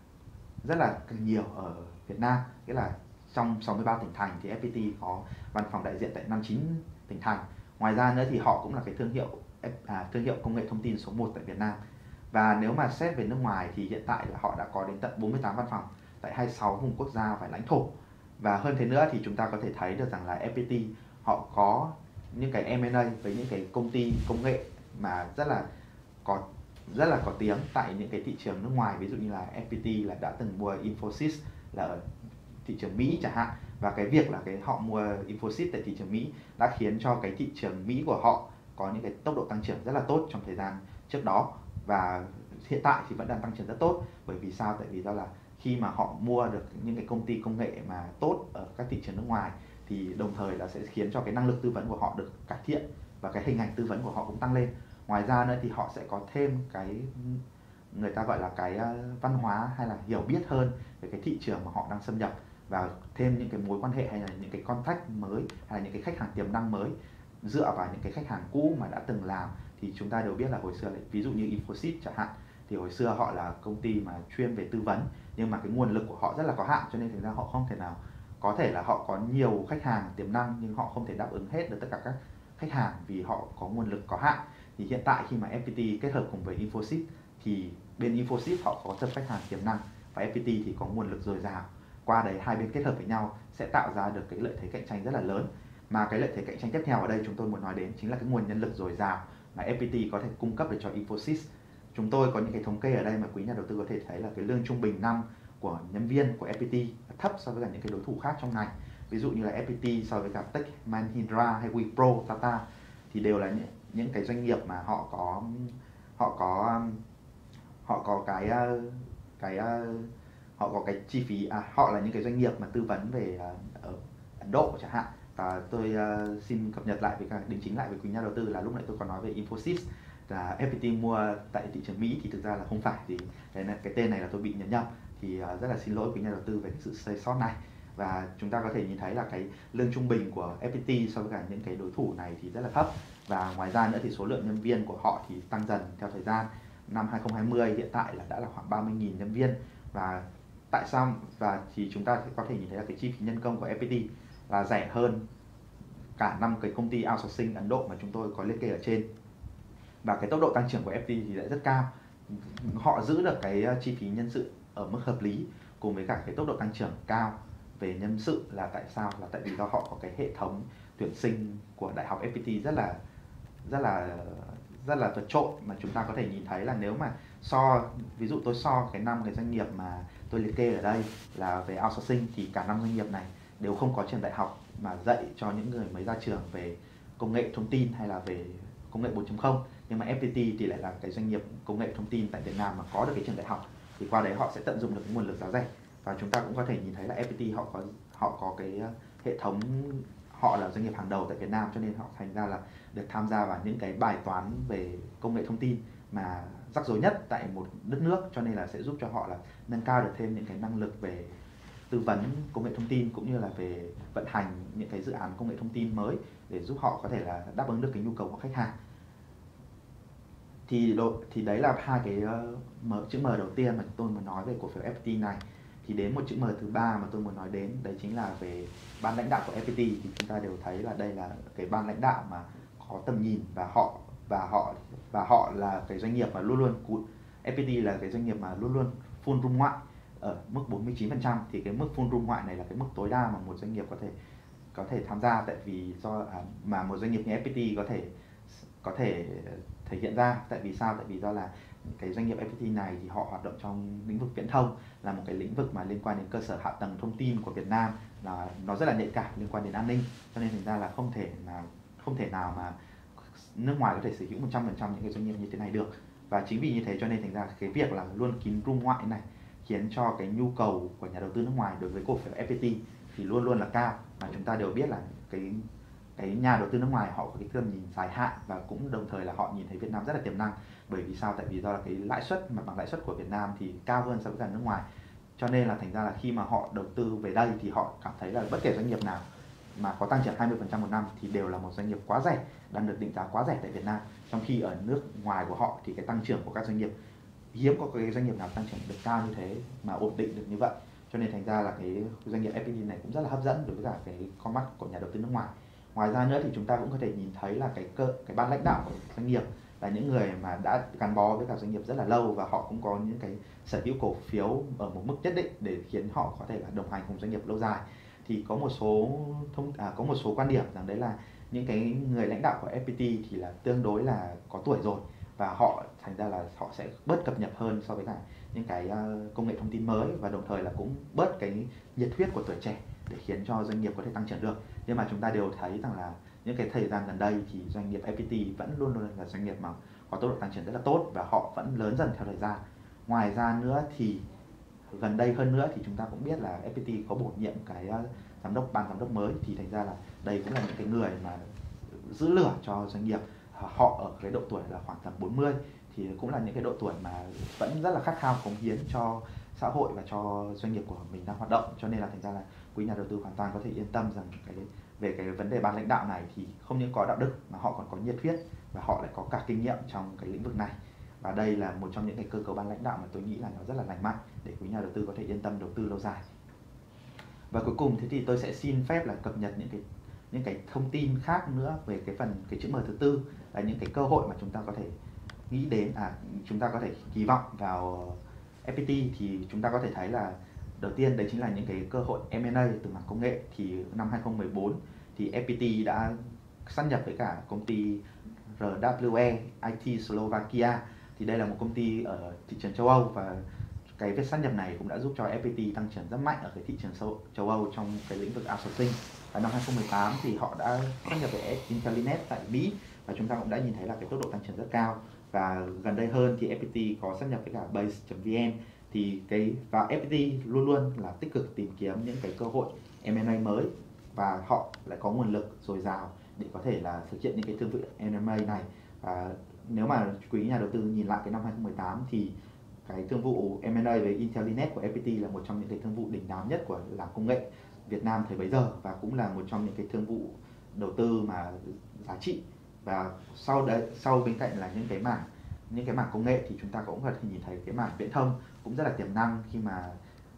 rất là nhiều ở Việt Nam, nghĩa là trong sáu mươi ba tỉnh thành thì ép pê tê có văn phòng đại diện tại năm mươi chín tỉnh thành. Ngoài ra nữa thì họ cũng là cái thương hiệu à, thương hiệu công nghệ thông tin số một tại Việt Nam. Và nếu mà xét về nước ngoài thì hiện tại là họ đã có đến tận bốn mươi tám văn phòng tại hai mươi sáu vùng quốc gia và lãnh thổ. Và hơn thế nữa thì chúng ta có thể thấy được rằng là ép pê tê họ có những cái em and a với những cái công ty công nghệ mà rất là có rất là có tiếng tại những cái thị trường nước ngoài. Ví dụ như là ép pê tê là đã từng mua Infosys là ở thị trường Mỹ chẳng hạn, và cái việc là cái họ mua Infosys tại thị trường Mỹ đã khiến cho cái thị trường Mỹ của họ có những cái tốc độ tăng trưởng rất là tốt trong thời gian trước đó, và hiện tại thì vẫn đang tăng trưởng rất tốt. Bởi vì sao? Tại vì đó là khi mà họ mua được những cái công ty công nghệ mà tốt ở các thị trường nước ngoài thì đồng thời là sẽ khiến cho cái năng lực tư vấn của họ được cải thiện và cái hình ảnh tư vấn của họ cũng tăng lên. Ngoài ra nữa thì họ sẽ có thêm cái người ta gọi là cái văn hóa hay là hiểu biết hơn về cái thị trường mà họ đang xâm nhập, và thêm những cái mối quan hệ hay là những cái contact mới hay là những cái khách hàng tiềm năng mới dựa vào những cái khách hàng cũ mà đã từng làm. Thì chúng ta đều biết là hồi xưa, ví dụ như Infosys chẳng hạn, thì hồi xưa họ là công ty mà chuyên về tư vấn, nhưng mà cái nguồn lực của họ rất là có hạn, cho nên thực ra họ không thể nào, có thể là họ có nhiều khách hàng tiềm năng nhưng họ không thể đáp ứng hết được tất cả các khách hàng vì họ có nguồn lực có hạn. Thì hiện tại khi mà ép pê tê kết hợp cùng với Infosys thì bên Infosys họ có tập khách hàng tiềm năng và ép pê tê thì có nguồn lực dồi dào. Qua đấy hai bên kết hợp với nhau sẽ tạo ra được cái lợi thế cạnh tranh rất là lớn. Mà cái lợi thế cạnh tranh tiếp theo ở đây chúng tôi muốn nói đến chính là cái nguồn nhân lực dồi dào mà ép pê tê có thể cung cấp được cho Infosys. Chúng tôi có những cái thống kê ở đây mà quý nhà đầu tư có thể thấy là cái lương trung bình năm của nhân viên của ép pê tê thấp so với cả những cái đối thủ khác trong ngành. Ví dụ như là ép pê tê so với cả Tech Mahindra hay Wipro, Tata thì đều là những, những cái doanh nghiệp mà họ có họ có họ có cái cái họ có cái chi phí à, họ là những cái doanh nghiệp mà tư vấn về ở Ấn Độ chẳng hạn. Và tôi uh, xin cập nhật lại với cả đính chính lại với quý nhà đầu tư là lúc nãy tôi còn nói về Infosys là ép pê tê mua tại thị trường Mỹ thì thực ra là không phải, thì cái, này, cái tên này là tôi bị nhớ nhầm, thì uh, rất là xin lỗi quý nhà đầu tư về cái sự sai sót này. Và chúng ta có thể nhìn thấy là cái lương trung bình của ép pê tê so với cả những cái đối thủ này thì rất là thấp. Và ngoài ra nữa thì số lượng nhân viên của họ thì tăng dần theo thời gian. Năm hai không hai không hiện tại là đã là khoảng ba mươi nghìn nhân viên. Và tại sao và thì chúng ta có thể nhìn thấy là cái chi phí nhân công của ép pê tê là rẻ hơn cả năm cái công ty outsourcing Ấn Độ mà chúng tôi có liệt kê ở trên. Và cái tốc độ tăng trưởng của ép pê tê thì lại rất cao. Họ giữ được cái chi phí nhân sự ở mức hợp lý cùng với cả cái tốc độ tăng trưởng cao về nhân sự là tại sao? Là tại vì do họ có cái hệ thống tuyển sinh của đại học ép pê tê rất là rất là rất là vượt trội, mà chúng ta có thể nhìn thấy là nếu mà so ví dụ tôi so cái năm cái doanh nghiệp mà tôi liệt kê ở đây là về outsourcing thì cả năm doanh nghiệp này đều không có trường đại học mà dạy cho những người mới ra trường về công nghệ thông tin hay là về công nghệ bốn chấm không. Nhưng mà ép pê tê thì lại là cái doanh nghiệp công nghệ thông tin tại Việt Nam mà có được cái trường đại học, thì qua đấy họ sẽ tận dụng được cái nguồn lực giá rẻ. Và chúng ta cũng có thể nhìn thấy là ép pê tê họ có họ có cái hệ thống, họ là doanh nghiệp hàng đầu tại Việt Nam, cho nên họ thành ra là được tham gia vào những cái bài toán về công nghệ thông tin mà rắc rối nhất tại một đất nước, cho nên là sẽ giúp cho họ là nâng cao được thêm những cái năng lực về tư vấn công nghệ thông tin cũng như là về vận hành những cái dự án công nghệ thông tin mới để giúp họ có thể là đáp ứng được cái nhu cầu của khách hàng. Thì độ, thì đấy là hai cái uh, M, chữ M đầu tiên mà tôi muốn nói về cổ phiếu ép pê tê này. Thì đến một chữ M thứ ba mà tôi muốn nói đến, đấy chính là về ban lãnh đạo của ép pê tê. Thì chúng ta đều thấy là đây là cái ban lãnh đạo mà có tầm nhìn, và họ và họ và họ là cái doanh nghiệp mà luôn luôn ép pê tê là cái doanh nghiệp mà luôn luôn full room ngoại ở mức bốn mươi chín phần trăm. Thì cái mức full room ngoại này là cái mức tối đa mà một doanh nghiệp có thể có thể tham gia, tại vì do à, mà một doanh nghiệp như ép pê tê có thể có thể thể hiện ra. Tại vì sao? Tại vì do là cái doanh nghiệp ép pê tê này thì họ hoạt động trong lĩnh vực viễn thông, là một cái lĩnh vực mà liên quan đến cơ sở hạ tầng thông tin của Việt Nam, là nó rất là nhạy cảm, liên quan đến an ninh, cho nên thành ra là không thể nào không thể nào mà nước ngoài có thể sở hữu một trăm phần trăm những cái doanh nghiệp như thế này được. Và chính vì như thế cho nên thành ra cái việc là luôn kín room ngoại này khiến cho cái nhu cầu của nhà đầu tư nước ngoài đối với cổ phiếu ép pê tê thì luôn luôn là cao. Và chúng ta đều biết là cái cái nhà đầu tư nước ngoài họ có cái tầm nhìn dài hạn và cũng đồng thời là họ nhìn thấy Việt Nam rất là tiềm năng. Bởi vì sao? Tại vì do là cái lãi suất, mặt bằng lãi suất của Việt Nam thì cao hơn so với cả nước ngoài. Cho nên là thành ra là khi mà họ đầu tư về đây thì họ cảm thấy là bất kể doanh nghiệp nào mà có tăng trưởng hai mươi phần trăm một năm thì đều là một doanh nghiệp quá rẻ, đang được định giá quá rẻ tại Việt Nam. Trong khi ở nước ngoài của họ thì cái tăng trưởng của các doanh nghiệp hiếm có cái doanh nghiệp nào tăng trưởng được cao như thế mà ổn định được như vậy. Cho nên thành ra là cái doanh nghiệp ép pê tê này cũng rất là hấp dẫn đối với cả cái con mắt của nhà đầu tư nước ngoài. Ngoài ra nữa thì chúng ta cũng có thể nhìn thấy là cái cơ cái ban lãnh đạo của doanh nghiệp là những người mà đã gắn bó với cả doanh nghiệp rất là lâu và họ cũng có những cái sở hữu cổ phiếu ở một mức nhất định để khiến họ có thể là đồng hành cùng doanh nghiệp lâu dài. Thì có một số thông à, có một số quan điểm rằng đấy là những cái người lãnh đạo của ép pê tê thì là tương đối là có tuổi rồi và họ thành ra là họ sẽ bớt cập nhật hơn so với cả những cái công nghệ thông tin mới và đồng thời là cũng bớt cái nhiệt huyết của tuổi trẻ để khiến cho doanh nghiệp có thể tăng trưởng được. Nhưng mà chúng ta đều thấy rằng là những cái thời gian gần đây thì doanh nghiệp ép pê tê vẫn luôn luôn là doanh nghiệp mà có tốc độ tăng trưởng rất là tốt và họ vẫn lớn dần theo thời gian. Ngoài ra nữa thì gần đây hơn nữa thì chúng ta cũng biết là ép pê tê có bổ nhiệm cái giám đốc ban giám đốc mới, thì thành ra là đây cũng là những cái người mà giữ lửa cho doanh nghiệp. Họ ở cái độ tuổi là khoảng tầm bốn mươi thì cũng là những cái độ tuổi mà vẫn rất là khát khao cống hiến cho xã hội và cho doanh nghiệp của mình đang hoạt động. Cho nên là thành ra là quý nhà đầu tư hoàn toàn có thể yên tâm rằng cái về cái vấn đề ban lãnh đạo này thì không những có đạo đức mà họ còn có nhiệt huyết và họ lại có cả kinh nghiệm trong cái lĩnh vực này. Và đây là một trong những cái cơ cấu ban lãnh đạo mà tôi nghĩ là nó rất là lành mạnh để quý nhà đầu tư có thể yên tâm đầu tư lâu dài. Và cuối cùng thế thì tôi sẽ xin phép là cập nhật những cái những cái thông tin khác nữa về cái phần cái chữ M thứ tư, là những cái cơ hội mà chúng ta có thể nghĩ đến, à chúng ta có thể kỳ vọng vào ép pê tê. Thì chúng ta có thể thấy là đầu tiên đấy chính là những cái cơ hội em and a từ mảng công nghệ. Thì năm hai không một bốn thì ép pê tê đã sát nhập với cả công ty rờ vê e i tê Slovakia. Thì đây là một công ty ở thị trường châu Âu và cái việc sát nhập này cũng đã giúp cho ép pê tê tăng trưởng rất mạnh ở cái thị trường châu, châu Âu trong cái lĩnh vực outsourcing. Và năm hai không một tám thì họ đã sát nhập với Intelinet tại Mỹ và chúng ta cũng đã nhìn thấy là cái tốc độ tăng trưởng rất cao. Và gần đây hơn thì ép pê tê có sát nhập với cả Base.vn. Thì cái và ép pê tê luôn luôn là tích cực tìm kiếm những cái cơ hội em and a mới và họ lại có nguồn lực dồi dào để có thể là thực hiện những cái thương vụ em and a này. Và nếu mà quý nhà đầu tư nhìn lại cái năm hai không một tám thì cái thương vụ em and a với Intelinet của ép pê tê là một trong những cái thương vụ đỉnh đám nhất của làng công nghệ Việt Nam thời bấy giờ và cũng là một trong những cái thương vụ đầu tư mà giá trị. Và sau đấy sau bên cạnh là những cái mảng những cái mảng công nghệ thì chúng ta cũng có thể nhìn thấy cái mảng viễn thông cũng rất là tiềm năng, khi mà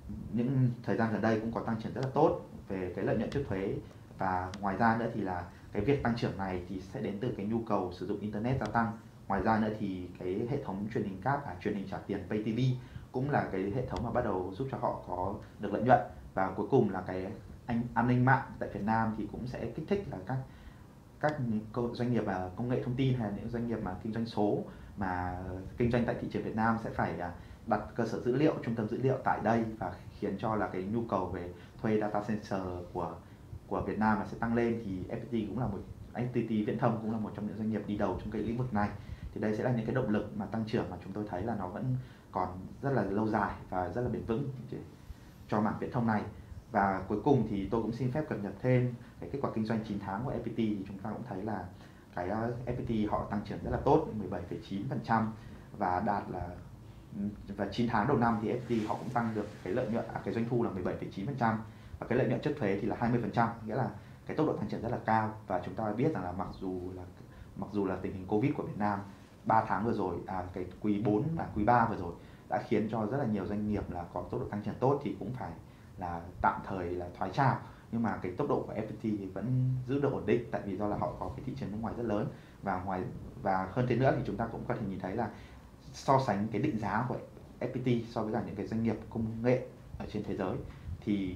những thời gian gần đây cũng có tăng trưởng rất là tốt về cái lợi nhuận trước thuế. Và ngoài ra nữa thì là cái việc tăng trưởng này thì sẽ đến từ cái nhu cầu sử dụng internet gia tăng. Ngoài ra nữa thì cái hệ thống truyền hình cáp và truyền hình trả tiền pay ti vi cũng là cái hệ thống mà bắt đầu giúp cho họ có được lợi nhuận. Và cuối cùng là cái an, an ninh mạng tại Việt Nam thì cũng sẽ kích thích là các các doanh nghiệp và công nghệ thông tin hay là những doanh nghiệp mà kinh doanh số mà kinh doanh tại thị trường Việt Nam sẽ phải đặt cơ sở dữ liệu, trung tâm dữ liệu tại đây và khiến cho là cái nhu cầu về thuê data center của của Việt Nam là sẽ tăng lên. Thì ép pê tê cũng là một en tê tê Viễn thông cũng là một trong những doanh nghiệp đi đầu trong cái lĩnh vực này. Thì đây sẽ là những cái động lực mà tăng trưởng mà chúng tôi thấy là nó vẫn còn rất là lâu dài và rất là bền vững cho mảng viễn thông này. Và cuối cùng thì tôi cũng xin phép cập nhật thêm cái kết quả kinh doanh chín tháng của ép pê tê. Thì chúng ta cũng thấy là cái ép pê tê họ tăng trưởng rất là tốt, mười bảy phẩy chín phần trăm và đạt là và chín tháng đầu năm thì ép pê tê họ cũng tăng được cái lợi nhuận à, cái doanh thu là mười bảy phẩy chín phần trăm và cái lợi nhuận trước thuế thì là hai mươi phần trăm, nghĩa là cái tốc độ tăng trưởng rất là cao. Và chúng ta biết rằng là mặc dù là mặc dù là tình hình Covid của Việt Nam ba tháng vừa rồi, à, cái quý bốn và quý ba vừa rồi đã khiến cho rất là nhiều doanh nghiệp là có tốc độ tăng trưởng tốt thì cũng phải là tạm thời là thoái trào, nhưng mà cái tốc độ của ép pê tê thì vẫn giữ được ổn định, tại vì do là họ có cái thị trường nước ngoài rất lớn. Và ngoài và hơn thế nữa thì chúng ta cũng có thể nhìn thấy là so sánh cái định giá của ép pê tê so với cả những cái doanh nghiệp công nghệ ở trên thế giới thì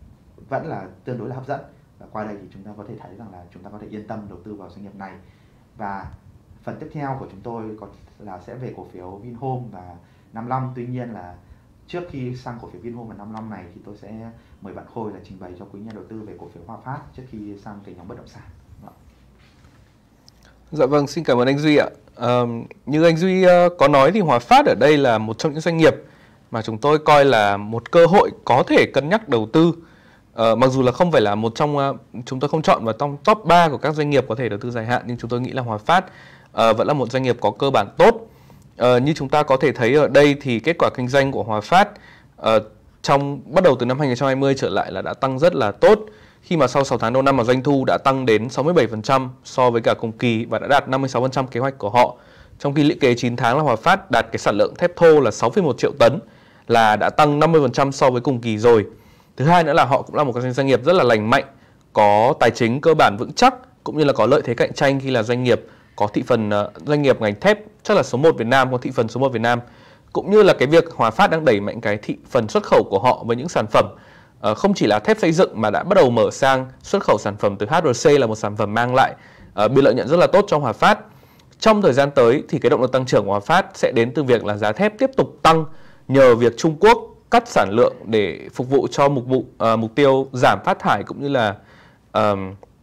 vẫn là tương đối là hấp dẫn. Và qua đây thì chúng ta có thể thấy rằng là chúng ta có thể yên tâm đầu tư vào doanh nghiệp này. Và phần tiếp theo của chúng tôi có là sẽ về cổ phiếu Vinhome và năm mươi lăm. Tuy nhiên là trước khi sang cổ phiếu Vinhome và năm mươi lăm này thì tôi sẽ mời bạn Khôi là trình bày cho quý nhà đầu tư về cổ phiếu Hòa Phát trước khi sang cái nhóm bất động sản. Dạ vâng, xin cảm ơn anh Duy ạ. À, như anh Duy uh, có nói thì Hòa Phát ở đây là một trong những doanh nghiệp mà chúng tôi coi là một cơ hội có thể cân nhắc đầu tư. Uh, mặc dù là không phải là một trong, uh, chúng tôi không chọn vào trong top ba của các doanh nghiệp có thể đầu tư dài hạn, nhưng chúng tôi nghĩ là Hòa Phát uh, vẫn là một doanh nghiệp có cơ bản tốt. Uh, như chúng ta có thể thấy ở đây thì kết quả kinh doanh của Hòa Phát uh, trong bắt đầu từ năm hai nghìn không trăm hai mươi trở lại là đã tăng rất là tốt, khi mà sau sáu tháng đầu năm mà doanh thu đã tăng đến sáu mươi bảy phần trăm so với cả cùng kỳ và đã đạt năm mươi sáu phần trăm kế hoạch của họ. Trong khi lũy kế chín tháng là Hòa Phát đạt cái sản lượng thép thô là sáu phẩy một triệu tấn, là đã tăng năm mươi phần trăm so với cùng kỳ rồi. Thứ hai nữa là họ cũng là một cái doanh nghiệp rất là lành mạnh, có tài chính cơ bản vững chắc, cũng như là có lợi thế cạnh tranh khi là doanh nghiệp có thị phần uh, doanh nghiệp ngành thép chắc là số một Việt Nam, có thị phần số một Việt Nam, cũng như là cái việc Hòa Phát đang đẩy mạnh cái thị phần xuất khẩu của họ với những sản phẩm uh, không chỉ là thép xây dựng mà đã bắt đầu mở sang xuất khẩu sản phẩm từ hát rờ xê, là một sản phẩm mang lại uh, biên lợi nhuận rất là tốt cho Hòa Phát. Trong thời gian tới thì cái động lực tăng trưởng của Hòa Phát sẽ đến từ việc là giá thép tiếp tục tăng nhờ việc Trung Quốc cắt sản lượng để phục vụ cho mục vụ uh, mục tiêu giảm phát thải, cũng như là uh,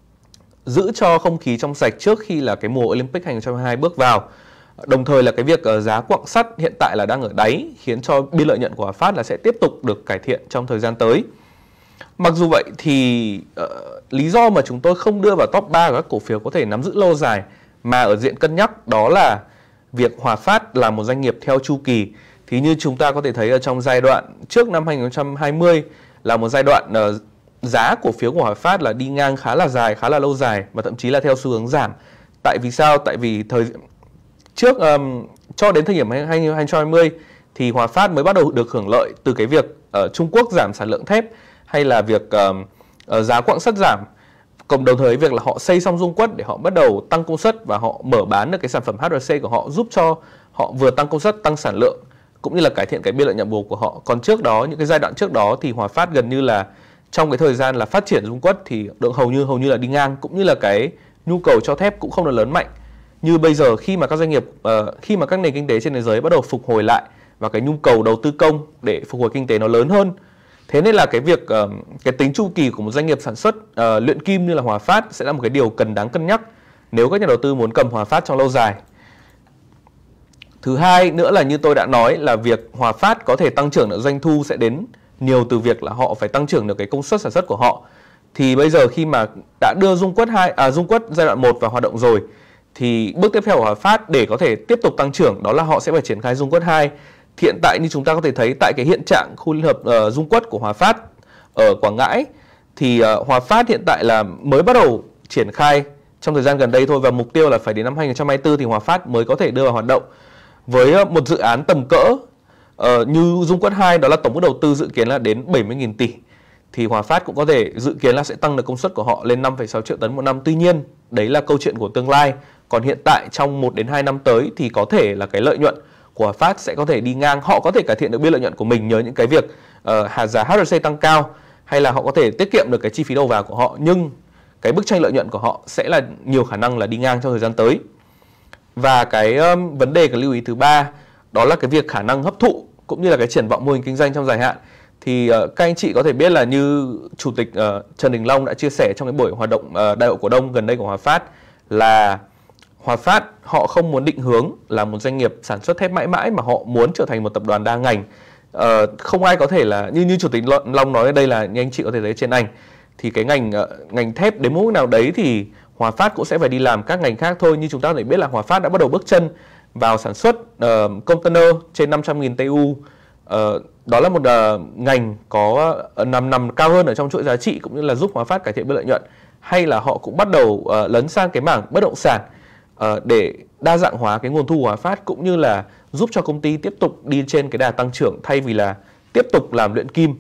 giữ cho không khí trong sạch trước khi là cái mùa Olympic hai nghìn không trăm hai mươi hai bước vào. Đồng thời là cái việc uh, giá quặng sắt hiện tại là đang ở đáy, khiến cho biên lợi nhuận của Hòa Phát là sẽ tiếp tục được cải thiện trong thời gian tới. Mặc dù vậy thì uh, lý do mà chúng tôi không đưa vào top ba của các cổ phiếu có thể nắm giữ lâu dài mà ở diện cân nhắc đó là việc Hòa Phát là một doanh nghiệp theo chu kỳ. Thì như chúng ta có thể thấy ở trong giai đoạn trước năm hai nghìn không trăm hai mươi là một giai đoạn uh, giá cổ phiếu của Hòa Phát là đi ngang khá là dài, khá là lâu dài và thậm chí là theo xu hướng giảm. Tại vì sao? Tại vì thời trước um, cho đến thời điểm hai nghìn không trăm hai mươi thì Hòa Phát mới bắt đầu được hưởng lợi từ cái việc uh, Trung Quốc giảm sản lượng thép, hay là việc uh, uh, giá quặng sắt giảm, cộng đồng thời việc là họ xây xong dung quất để họ bắt đầu tăng công suất và họ mở bán được cái sản phẩm hát rờ xê của họ, giúp cho họ vừa tăng công suất, tăng sản lượng, cũng như là cải thiện cái biên lợi nhuận bù của họ. Còn trước đó, những cái giai đoạn trước đó thì Hòa Phát gần như là trong cái thời gian là phát triển dung quất thì lượng hầu như hầu như là đi ngang, cũng như là cái nhu cầu cho thép cũng không được lớn mạnh như bây giờ, khi mà các doanh nghiệp uh, khi mà các nền kinh tế trên thế giới bắt đầu phục hồi lại và cái nhu cầu đầu tư công để phục hồi kinh tế nó lớn hơn. Thế nên là cái việc uh, cái tính chu kỳ của một doanh nghiệp sản xuất uh, luyện kim như là Hòa Phát sẽ là một cái điều cần đáng cân nhắc nếu các nhà đầu tư muốn cầm Hòa Phát trong lâu dài. Thứ hai nữa là như tôi đã nói là việc Hòa Phát có thể tăng trưởng được doanh thu sẽ đến nhiều từ việc là họ phải tăng trưởng được cái công suất sản xuất của họ. Thì bây giờ khi mà đã đưa dung quất hai à, dung quất giai đoạn một vào hoạt động rồi thì bước tiếp theo của Hòa Phát để có thể tiếp tục tăng trưởng đó là họ sẽ phải triển khai dung quất hai. Hiện tại như chúng ta có thể thấy tại cái hiện trạng khu liên hợp uh, dung quất của Hòa Phát ở Quảng Ngãi thì uh, Hòa Phát hiện tại là mới bắt đầu triển khai trong thời gian gần đây thôi, và mục tiêu là phải đến năm hai nghìn không trăm hai mươi tư thì Hòa Phát mới có thể đưa vào hoạt động. Với uh, một dự án tầm cỡ uh, như dung quất hai, đó là tổng mức đầu tư dự kiến là đến bảy mươi nghìn tỷ, thì Hòa Phát cũng có thể dự kiến là sẽ tăng được công suất của họ lên năm phẩy sáu triệu tấn một năm. Tuy nhiên đấy là câu chuyện của tương lai, còn hiện tại trong một đến hai năm tới thì có thể là cái lợi nhuận của Hòa Phát sẽ có thể đi ngang, họ có thể cải thiện được biên lợi nhuận của mình nhờ những cái việc uh, giá hát rờ xê tăng cao, hay là họ có thể tiết kiệm được cái chi phí đầu vào của họ, nhưng cái bức tranh lợi nhuận của họ sẽ là nhiều khả năng là đi ngang trong thời gian tới. Và cái um, vấn đề cần lưu ý thứ ba đó là cái việc khả năng hấp thụ cũng như là cái triển vọng mô hình kinh doanh trong dài hạn. Thì uh, các anh chị có thể biết là như Chủ tịch uh, Trần Đình Long đã chia sẻ trong cái buổi hoạt động uh, đại hội cổ đông gần đây của Hòa Phát là Hòa Phát họ không muốn định hướng là một doanh nghiệp sản xuất thép mãi mãi, mà họ muốn trở thành một tập đoàn đa ngành. Uh, không ai có thể là như như Chủ tịch Long nói ở đây là như anh chị có thể thấy trên ảnh, thì cái ngành uh, ngành thép đến mức nào đấy thì Hòa Phát cũng sẽ phải đi làm các ngành khác thôi. Như chúng ta có thể biết là Hòa Phát đã bắt đầu bước chân vào sản xuất uh, container trên năm trăm nghìn T U. Uh, đó là một uh, ngành có uh, nằm nằm cao hơn ở trong chuỗi giá trị, cũng như là giúp Hòa Phát cải thiện biên lợi nhuận. Hay là họ cũng bắt đầu uh, lấn sang cái mảng bất động sản uh, để đa dạng hóa cái nguồn thu của Hòa Phát, cũng như là giúp cho công ty tiếp tục đi trên cái đà tăng trưởng thay vì là tiếp tục làm luyện kim.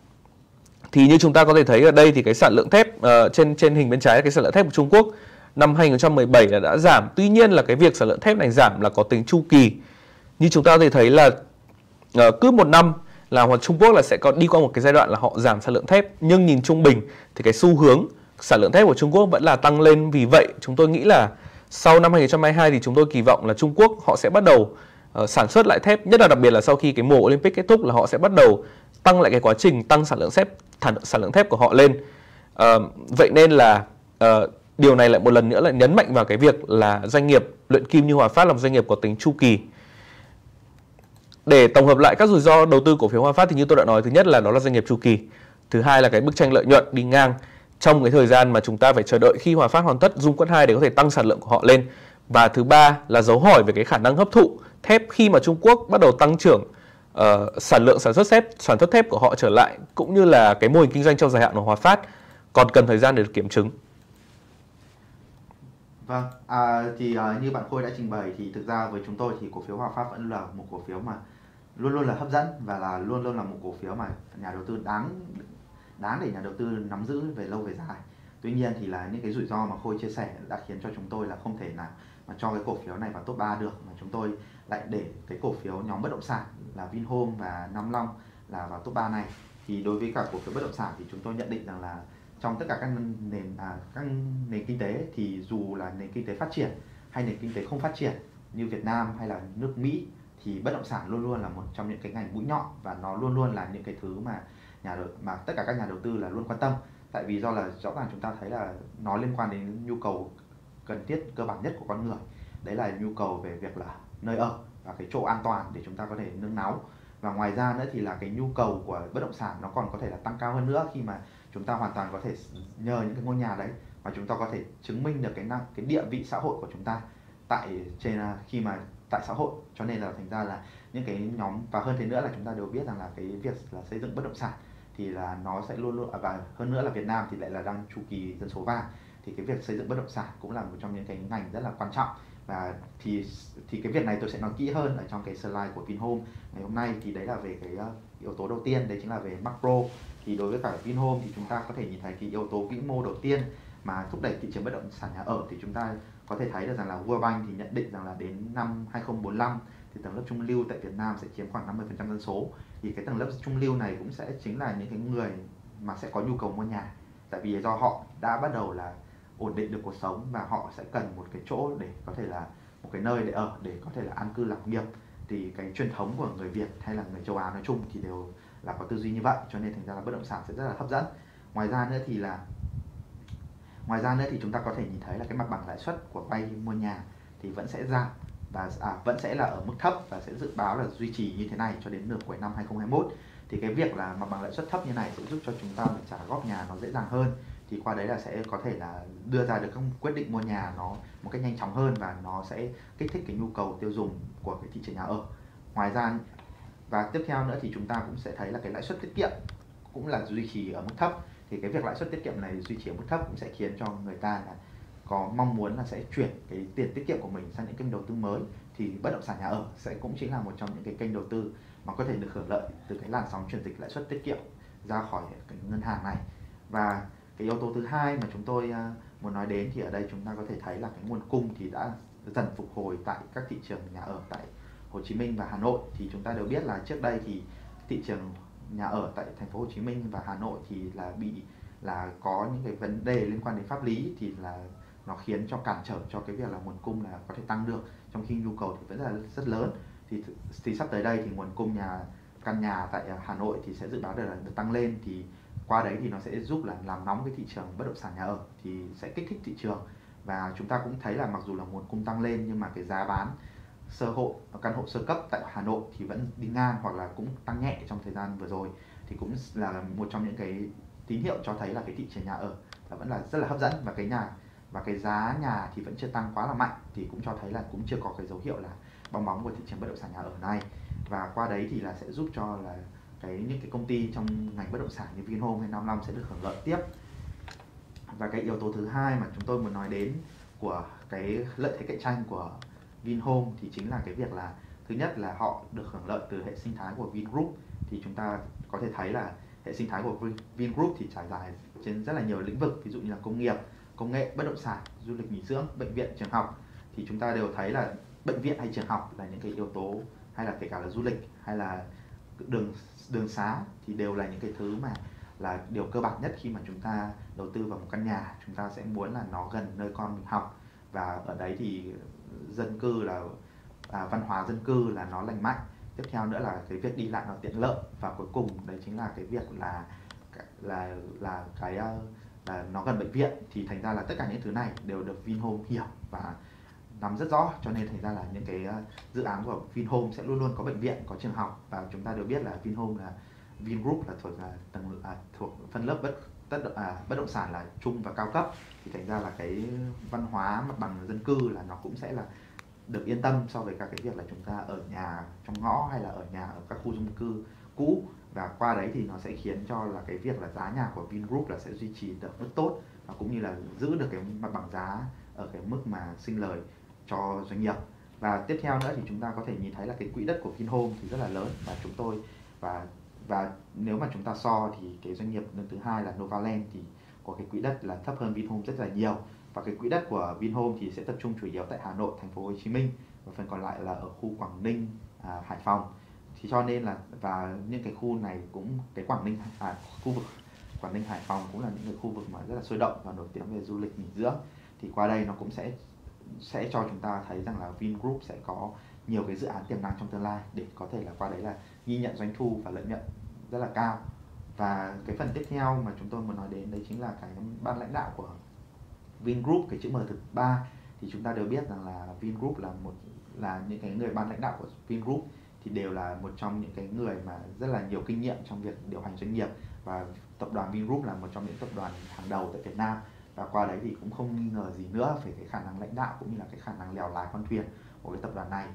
Thì như chúng ta có thể thấy ở đây thì cái sản lượng thép uh, trên trên hình bên trái, cái sản lượng thép của Trung Quốc năm hai nghìn không trăm mười bảy là đã giảm. Tuy nhiên là cái việc sản lượng thép này giảm là có tính chu kỳ. Như chúng ta có thể thấy là uh, cứ một năm là Trung Quốc là sẽ có đi qua một cái giai đoạn là họ giảm sản lượng thép, nhưng nhìn trung bình thì cái xu hướng sản lượng thép của Trung Quốc vẫn là tăng lên. Vì vậy chúng tôi nghĩ là sau năm hai nghìn không trăm hai mươi hai thì chúng tôi kỳ vọng là Trung Quốc họ sẽ bắt đầu uh, sản xuất lại thép, nhất là đặc biệt là sau khi cái mùa Olympic kết thúc là họ sẽ bắt đầu tăng lại cái quá trình tăng sản lượng thép sản lượng thép của họ lên. Uh, vậy nên là uh, điều này lại một lần nữa lại nhấn mạnh vào cái việc là doanh nghiệp luyện kim như Hòa Phát là một doanh nghiệp có tính chu kỳ. Để tổng hợp lại các rủi ro đầu tư cổ phiếu Hòa Phát thì như tôi đã nói, thứ nhất là đó là doanh nghiệp chu kỳ. Thứ hai là cái bức tranh lợi nhuận đi ngang trong cái thời gian mà chúng ta phải chờ đợi khi Hòa Phát hoàn tất dung quất hai để có thể tăng sản lượng của họ lên. Và thứ ba là dấu hỏi về cái khả năng hấp thụ thép khi mà Trung Quốc bắt đầu tăng trưởng uh, sản lượng sản xuất thép, sản xuất thép của họ trở lại, cũng như là cái mô hình kinh doanh trong dài hạn của Hòa Phát còn cần thời gian để được kiểm chứng. Vâng, à, thì uh, như bạn Khôi đã trình bày thì thực ra với chúng tôi thì cổ phiếu Hòa Phát vẫn là một cổ phiếu mà luôn luôn là hấp dẫn và là luôn luôn là một cổ phiếu mà nhà đầu tư đáng đáng để nhà đầu tư nắm giữ về lâu về dài. Tuy nhiên thì là những cái rủi ro mà Khôi chia sẻ đã khiến cho chúng tôi là không thể nào mà cho cái cổ phiếu này vào top ba được, mà chúng tôi lại để cái cổ phiếu nhóm bất động sản là Vinhome và Nam Long là vào top ba này. Thì đối với cả cổ phiếu bất động sản thì chúng tôi nhận định rằng là trong tất cả các nền à, các nền kinh tế thì dù là nền kinh tế phát triển hay nền kinh tế không phát triển như Việt Nam hay là nước Mỹ thì bất động sản luôn luôn là một trong những cái ngành mũi nhọn và nó luôn luôn là những cái thứ mà nhà đầu, mà tất cả các nhà đầu tư là luôn quan tâm. Tại vì do là rõ ràng chúng ta thấy là nó liên quan đến nhu cầu cần thiết cơ bản nhất của con người, đấy là nhu cầu về việc là nơi ở và cái chỗ an toàn để chúng ta có thể nương náu. Và ngoài ra nữa thì là cái nhu cầu của bất động sản nó còn có thể là tăng cao hơn nữa khi mà chúng ta hoàn toàn có thể nhờ những cái ngôi nhà đấy và chúng ta có thể chứng minh được cái năng cái địa vị xã hội của chúng ta tại trên khi mà tại xã hội. Cho nên là thành ra là những cái nhóm, và hơn thế nữa là chúng ta đều biết rằng là cái việc là xây dựng bất động sản thì là nó sẽ luôn luôn, và hơn nữa là Việt Nam thì lại là đang chu kỳ dân số vàng, thì cái việc xây dựng bất động sản cũng là một trong những cái ngành rất là quan trọng. Và thì thì cái việc này tôi sẽ nói kỹ hơn ở trong cái slide của Vinhome ngày hôm nay. Thì đấy là về cái yếu tố đầu tiên, đấy chính là về macro. Thì đối với cả Vinhome thì chúng ta có thể nhìn thấy cái yếu tố vĩ mô đầu tiên mà thúc đẩy thị trường bất động sản nhà ở, thì chúng ta có thể thấy được rằng là World Bank thì nhận định rằng là đến năm hai không bốn lăm thì tầng lớp trung lưu tại Việt Nam sẽ chiếm khoảng năm mươi phần trăm dân số. Thì cái tầng lớp trung lưu này cũng sẽ chính là những cái người mà sẽ có nhu cầu mua nhà, tại vì do họ đã bắt đầu là ổn định được cuộc sống và họ sẽ cần một cái chỗ để có thể là một cái nơi để ở, để có thể là an cư lạc nghiệp. Thì cái truyền thống của người Việt hay là người châu Á nói chung thì đều là có tư duy như vậy, cho nên thành ra là bất động sản sẽ rất là hấp dẫn. Ngoài ra nữa thì là ngoài ra nữa thì chúng ta có thể nhìn thấy là cái mặt bằng lãi suất của vay mua nhà thì vẫn sẽ giảm và à, vẫn sẽ là ở mức thấp và sẽ dự báo là duy trì như thế này cho đến nửa cuối năm hai không hai mốt. Thì cái việc là mặt bằng lãi suất thấp như này sẽ giúp cho chúng ta trả góp nhà nó dễ dàng hơn, thì qua đấy là sẽ có thể là đưa ra được các quyết định mua nhà nó một cách nhanh chóng hơn và nó sẽ kích thích cái nhu cầu tiêu dùng của cái thị trường nhà ở. Ngoài ra và tiếp theo nữa thì chúng ta cũng sẽ thấy là cái lãi suất tiết kiệm cũng là duy trì ở mức thấp. Thì cái việc lãi suất tiết kiệm này duy trì ở mức thấp cũng sẽ khiến cho người ta là có mong muốn là sẽ chuyển cái tiền tiết kiệm của mình sang những kênh đầu tư mới. Thì bất động sản nhà ở sẽ cũng chính là một trong những cái kênh đầu tư mà có thể được hưởng lợi từ cái làn sóng chuyển dịch lãi suất tiết kiệm ra khỏi cái ngân hàng này. Và cái yếu tố thứ hai mà chúng tôi muốn nói đến thì ở đây chúng ta có thể thấy là cái nguồn cung thì đã dần phục hồi tại các thị trường nhà ở tại Hồ Chí Minh và Hà Nội. Thì chúng ta đều biết là trước đây thì thị trường nhà ở tại thành phố Hồ Chí Minh và Hà Nội thì là bị là có những cái vấn đề liên quan đến pháp lý, thì là nó khiến cho cản trở cho cái việc là nguồn cung là có thể tăng được, trong khi nhu cầu thì vẫn là rất lớn. Thì thì sắp tới đây thì nguồn cung nhà căn nhà tại Hà Nội thì sẽ dự báo được là được tăng lên, thì qua đấy thì nó sẽ giúp là làm nóng cái thị trường bất động sản nhà ở, thì sẽ kích thích thị trường. Và chúng ta cũng thấy là mặc dù là nguồn cung tăng lên nhưng mà cái giá bán sơ hộ căn hộ sơ cấp tại Hà Nội thì vẫn đi ngang hoặc là cũng tăng nhẹ trong thời gian vừa rồi, thì cũng là một trong những cái tín hiệu cho thấy là cái thị trường nhà ở là vẫn là rất là hấp dẫn, và cái nhà và cái giá nhà thì vẫn chưa tăng quá là mạnh, thì cũng cho thấy là cũng chưa có cái dấu hiệu là bong bóng của thị trường bất động sản nhà ở này. Và qua đấy thì là sẽ giúp cho là cái những cái công ty trong ngành bất động sản như Vinhome hay Nam Long sẽ được hưởng lợi tiếp. Và cái yếu tố thứ hai mà chúng tôi muốn nói đến của cái lợi thế cạnh tranh của Vinhome thì chính là cái việc là thứ nhất là họ được hưởng lợi từ hệ sinh thái của Vingroup. Thì chúng ta có thể thấy là hệ sinh thái của Vingroup thì trải dài trên rất là nhiều lĩnh vực, ví dụ như là công nghiệp, công nghệ, bất động sản, du lịch nghỉ dưỡng, bệnh viện, trường học. Thì chúng ta đều thấy là bệnh viện hay trường học là những cái yếu tố, hay là kể cả là du lịch hay là đường đường xá thì đều là những cái thứ mà là điều cơ bản nhất khi mà chúng ta đầu tư vào một căn nhà. Chúng ta sẽ muốn là nó gần nơi con mình học, và ở đấy thì dân cư là à, văn hóa dân cư là nó lành mạnh. Tiếp theo nữa là cái việc đi lại nó tiện lợi, và cuối cùng đấy chính là cái việc là là là cái là nó gần bệnh viện, thì thành ra là tất cả những thứ này đều được Vinhome hiểu và nắm rất rõ, cho nên thành ra là những cái dự án của Vinhome sẽ luôn luôn có bệnh viện, có trường học. Và chúng ta đều biết là Vinhome là Vingroup là thuộc là tầng à, thuộc phân lớp bất tất à, bất động sản là trung và cao cấp, thì thành ra là cái văn hóa mặt bằng dân cư là nó cũng sẽ là được yên tâm so với cả cái việc là chúng ta ở nhà trong ngõ hay là ở nhà ở các khu chung cư cũ. Và qua đấy thì nó sẽ khiến cho là cái việc là giá nhà của Vingroup là sẽ duy trì được mức tốt, và cũng như là giữ được cái mặt bằng giá ở cái mức mà sinh lời cho doanh nghiệp. Và tiếp theo nữa thì chúng ta có thể nhìn thấy là cái quỹ đất của Vinhome thì rất là lớn, và chúng tôi và và nếu mà chúng ta so thì cái doanh nghiệp lần thứ hai là Novaland thì có cái quỹ đất là thấp hơn Vinhome rất là nhiều. Và cái quỹ đất của Vinhome thì sẽ tập trung chủ yếu tại Hà Nội, thành phố Hồ Chí Minh, và phần còn lại là ở khu Quảng Ninh, à, Hải Phòng. Thì cho nên là và những cái khu này cũng cái Quảng Ninh à, khu vực Quảng Ninh, Hải Phòng cũng là những cái khu vực mà rất là sôi động và nổi tiếng về du lịch nghỉ dưỡng. Thì qua đây nó cũng sẽ sẽ cho chúng ta thấy rằng là Vingroup sẽ có nhiều cái dự án tiềm năng trong tương lai để có thể là qua đấy là ghi nhận doanh thu và lợi nhuận rất là cao. Và cái phần tiếp theo mà chúng tôi muốn nói đến đấy chính là cái ban lãnh đạo của Vingroup, cái chữ M thứ ba. Thì chúng ta đều biết rằng là Vingroup là một là những cái người ban lãnh đạo của Vingroup thì đều là một trong những cái người mà rất là nhiều kinh nghiệm trong việc điều hành doanh nghiệp, và tập đoàn Vingroup là một trong những tập đoàn hàng đầu tại Việt Nam. Và qua đấy thì cũng không nghi ngờ gì nữa về cái khả năng lãnh đạo cũng như là cái khả năng lèo lái con thuyền của cái tập đoàn này.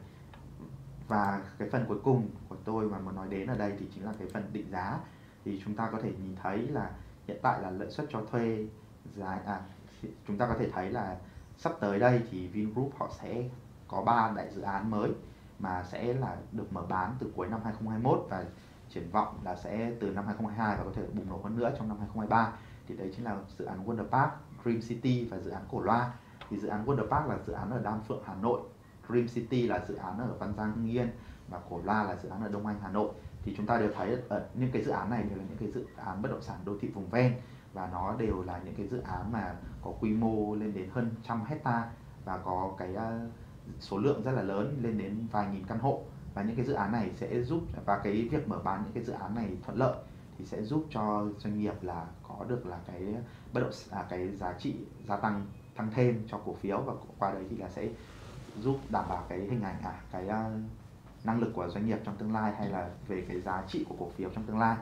Và cái phần cuối cùng của tôi mà muốn nói đến ở đây thì chính là cái phần định giá. Thì chúng ta có thể nhìn thấy là hiện tại là lợi suất cho thuê giá à, chúng ta có thể thấy là sắp tới đây thì Vingroup họ sẽ có ba đại dự án mới mà sẽ là được mở bán từ cuối năm hai không hai mốt, và triển vọng là sẽ từ năm hai không hai hai và có thể bùng nổ hơn nữa trong năm hai không hai ba. Thì đấy chính là dự án Wonder Park, Dream City và dự án Cổ Loa. Thì dự án Wonder Park là dự án ở Đan Phượng, Hà Nội, Dream City là dự án ở Văn Giang, Hưng Yên, và Cổ Loa là dự án ở Đông Anh, Hà Nội. Thì chúng ta đều thấy ở những cái dự án này đều là những cái dự án bất động sản đô thị vùng ven, và nó đều là những cái dự án mà có quy mô lên đến hơn trăm hecta và có cái số lượng rất là lớn lên đến vài nghìn căn hộ. Và những cái dự án này sẽ giúp, và cái việc mở bán những cái dự án này thuận lợi thì sẽ giúp cho doanh nghiệp là có được là cái bất động à, cái giá trị gia tăng tăng thêm cho cổ phiếu, và qua đấy thì là sẽ giúp đảm bảo cái hình ảnh à cái uh, năng lực của doanh nghiệp trong tương lai, hay là về cái giá trị của cổ phiếu trong tương lai.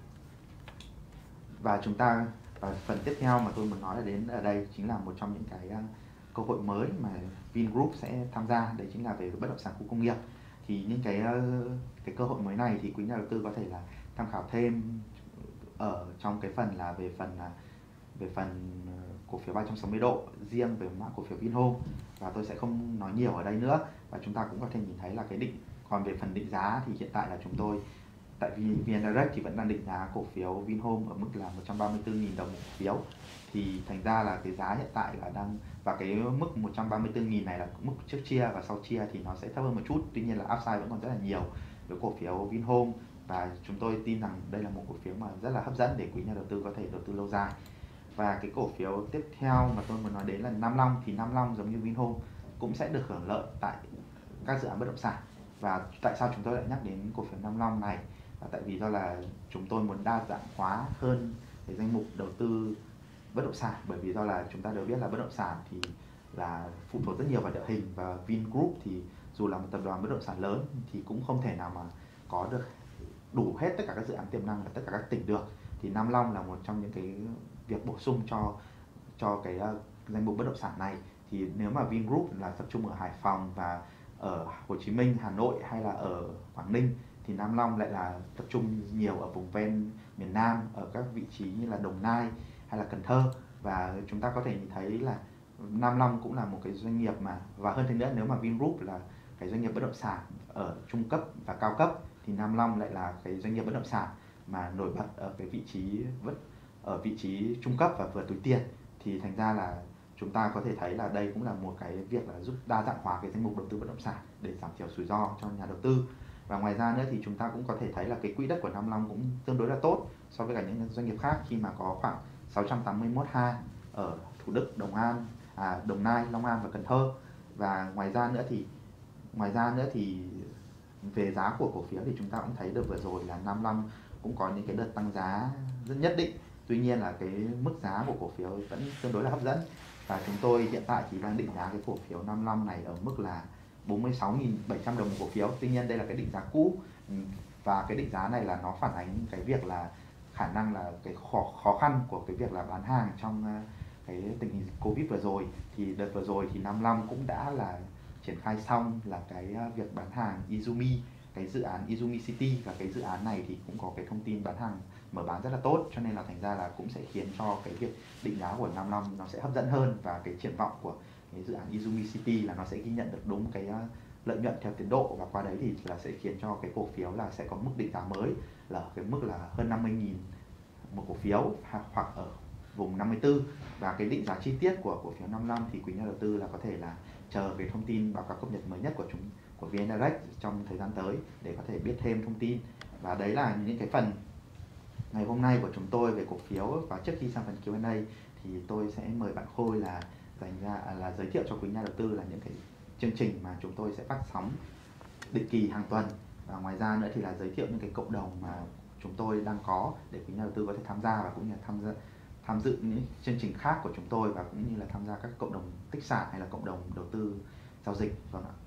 Và chúng ta và phần tiếp theo mà tôi muốn nói là đến ở đây chính là một trong những cái uh, cơ hội mới mà Vingroup sẽ tham gia, đấy chính là về bất động sản khu công nghiệp. Thì những cái uh, cái cơ hội mới này thì quý nhà đầu tư có thể là tham khảo thêm ở trong cái phần là về phần là về phần cổ phiếu ba trăm sáu mươi độ riêng về mã cổ phiếu Vinhome, và tôi sẽ không nói nhiều ở đây nữa. Và chúng ta cũng có thể nhìn thấy là cái định còn về phần định giá thì hiện tại là chúng tôi tại vì vê en Direct thì vẫn đang định giá cổ phiếu Vinhome ở mức là một trăm ba mươi tư nghìn đồng một cổ phiếu. Thì thành ra là cái giá hiện tại là đang và cái mức một trăm ba mươi tư nghìn này là mức trước chia, và sau chia thì nó sẽ thấp hơn một chút. Tuy nhiên là upside vẫn còn rất là nhiều với cổ phiếu Vinhome, và chúng tôi tin rằng đây là một cổ phiếu mà rất là hấp dẫn để quý nhà đầu tư có thể đầu tư lâu dài. Và cái cổ phiếu tiếp theo mà tôi muốn nói đến là Nam Long. Thì Nam Long giống như Vinhome cũng sẽ được hưởng lợi tại các dự án bất động sản. Và tại sao chúng tôi lại nhắc đến cổ phiếu Nam Long này? Và tại vì do là chúng tôi muốn đa dạng hóa hơn cái danh mục đầu tư bất động sản, bởi vì do là chúng ta đều biết là bất động sản thì là phụ thuộc rất nhiều vào địa hình, và Vingroup thì dù là một tập đoàn bất động sản lớn thì cũng không thể nào mà có được đủ hết tất cả các dự án tiềm năng ở tất cả các tỉnh được. Thì Nam Long là một trong những cái việc bổ sung cho cho cái uh, danh mục bất động sản này. Thì nếu mà Vingroup là tập trung ở Hải Phòng và ở Hồ Chí Minh, Hà Nội hay là ở Quảng Ninh, thì Nam Long lại là tập trung nhiều ở vùng ven miền Nam, ở các vị trí như là Đồng Nai hay là Cần Thơ. Và chúng ta có thể nhìn thấy là Nam Long cũng là một cái doanh nghiệp mà, và hơn thế nữa, nếu mà Vingroup là cái doanh nghiệp bất động sản ở trung cấp và cao cấp thì Nam Long lại là cái doanh nghiệp bất động sản mà nổi bật ở cái vị trí ở vị trí trung cấp và vừa túi tiền. Thì thành ra là chúng ta có thể thấy là đây cũng là một cái việc là giúp đa dạng hóa cái danh mục đầu tư bất động sản để giảm thiểu rủi ro cho nhà đầu tư. Và ngoài ra nữa thì chúng ta cũng có thể thấy là cái quỹ đất của Nam Long cũng tương đối là tốt so với cả những doanh nghiệp khác, khi mà có khoảng sáu trăm tám mươi mốt ha ở Thủ Đức, Đồng An, à, Đồng Nai, Long An và Cần Thơ. Và ngoài ra nữa thì ngoài ra nữa thì về giá của cổ phiếu thì chúng ta cũng thấy được vừa rồi là Nam Long cũng có những cái đợt tăng giá rất nhất định. Tuy nhiên là cái mức giá của cổ phiếu vẫn tương đối là hấp dẫn, và chúng tôi hiện tại thì đang định giá cái cổ phiếu năm mươi lăm này ở mức là bốn mươi sáu nghìn bảy trăm đồng một cổ phiếu. Tuy nhiên đây là cái định giá cũ, và cái định giá này là nó phản ánh cái việc là khả năng là cái khó, khó khăn của cái việc là bán hàng trong cái tình hình Covid vừa rồi. Thì đợt vừa rồi thì năm mươi lăm cũng đã là triển khai xong là cái việc bán hàng Izumi, cái dự án Izumi City, và cái dự án này thì cũng có cái thông tin bán hàng mở bán rất là tốt, cho nên là thành ra là cũng sẽ khiến cho cái việc định giá của năm mươi lăm nó sẽ hấp dẫn hơn, và cái triển vọng của cái dự án Izumi City là nó sẽ ghi nhận được đúng cái lợi nhuận theo tiến độ, và qua đấy thì là sẽ khiến cho cái cổ phiếu là sẽ có mức định giá mới là ở cái mức là hơn năm mươi nghìn một cổ phiếu, hoặc ở vùng năm mươi tư. Và cái định giá chi tiết của cổ phiếu năm mươi lăm thì quý nhà đầu tư là có thể là chờ cái thông tin báo cáo cập nhật mới nhất của chúng của vê en Direct trong thời gian tới để có thể biết thêm thông tin. Và đấy là những cái phần ngày hôm nay của chúng tôi về cổ phiếu. Và trước khi sang phần Q and A thì tôi sẽ mời bạn Khôi là dành ra là giới thiệu cho quý nhà đầu tư là những cái chương trình mà chúng tôi sẽ phát sóng định kỳ hàng tuần, và ngoài ra nữa thì là giới thiệu những cái cộng đồng mà chúng tôi đang có để quý nhà đầu tư có thể tham gia, và cũng như là tham gia tham dự những chương trình khác của chúng tôi, và cũng như là tham gia các cộng đồng tích sản hay là cộng đồng đầu tư giao dịch. Vâng ạ.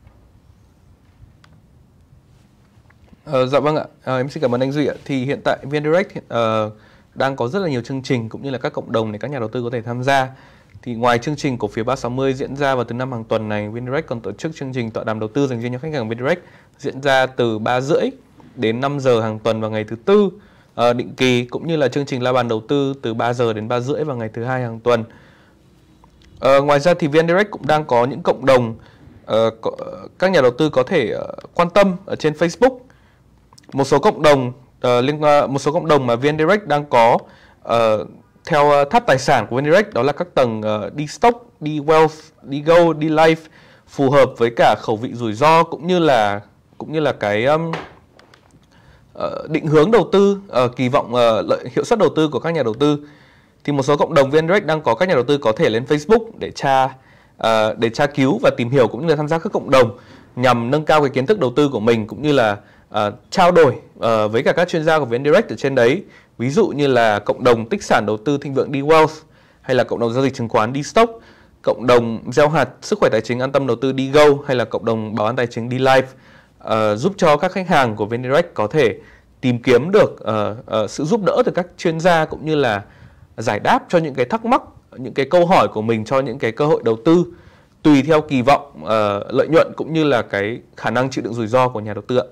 Ờ, dạ vâng ạ, à, em xin cảm ơn anh Duy ạ. Thì hiện tại vê en Direct uh, đang có rất là nhiều chương trình cũng như là các cộng đồng để các nhà đầu tư có thể tham gia. Thì ngoài chương trình cổ phiếu ba sáu mươi diễn ra vào thứ năm hàng tuần này, vê en Direct còn tổ chức chương trình tọa đàm đầu tư dành riêng cho khách hàng vê en Direct diễn ra từ ba rưỡi đến năm giờ hàng tuần vào ngày thứ tư uh, định kỳ, cũng như là chương trình la bàn đầu tư từ ba giờ đến ba rưỡi vào ngày thứ hai hàng tuần. Uh, ngoài ra thì vê en Direct cũng đang có những cộng đồng uh, có, các nhà đầu tư có thể uh, quan tâm ở trên Facebook. Một số cộng đồng uh, liên uh, một số cộng đồng mà vê en Direct đang có uh, theo uh, tháp tài sản của vê en Direct, đó là các tầng uh, đi stock, đi wealth, đi gold, đi life, phù hợp với cả khẩu vị rủi ro cũng như là cũng như là cái um, uh, định hướng đầu tư, uh, kỳ vọng uh, lợi hiệu suất đầu tư của các nhà đầu tư. Thì một số cộng đồng vê en Direct đang có các nhà đầu tư có thể lên Facebook để tra uh, để tra cứu và tìm hiểu cũng như là tham gia các cộng đồng nhằm nâng cao cái kiến thức đầu tư của mình, cũng như là Uh, trao đổi uh, với cả các chuyên gia của vê en Direct ở trên đấy. Ví dụ như là cộng đồng tích sản đầu tư thịnh vượng đi wealth, hay là cộng đồng giao dịch chứng khoán đi stock, cộng đồng gieo hạt sức khỏe tài chính an tâm đầu tư đi go, hay là cộng đồng bảo an tài chính đi life, uh, giúp cho các khách hàng của vê en Direct có thể tìm kiếm được uh, uh, sự giúp đỡ từ các chuyên gia, cũng như là giải đáp cho những cái thắc mắc, những cái câu hỏi của mình cho những cái cơ hội đầu tư tùy theo kỳ vọng uh, lợi nhuận cũng như là cái khả năng chịu đựng rủi ro của nhà đầu tư ạ.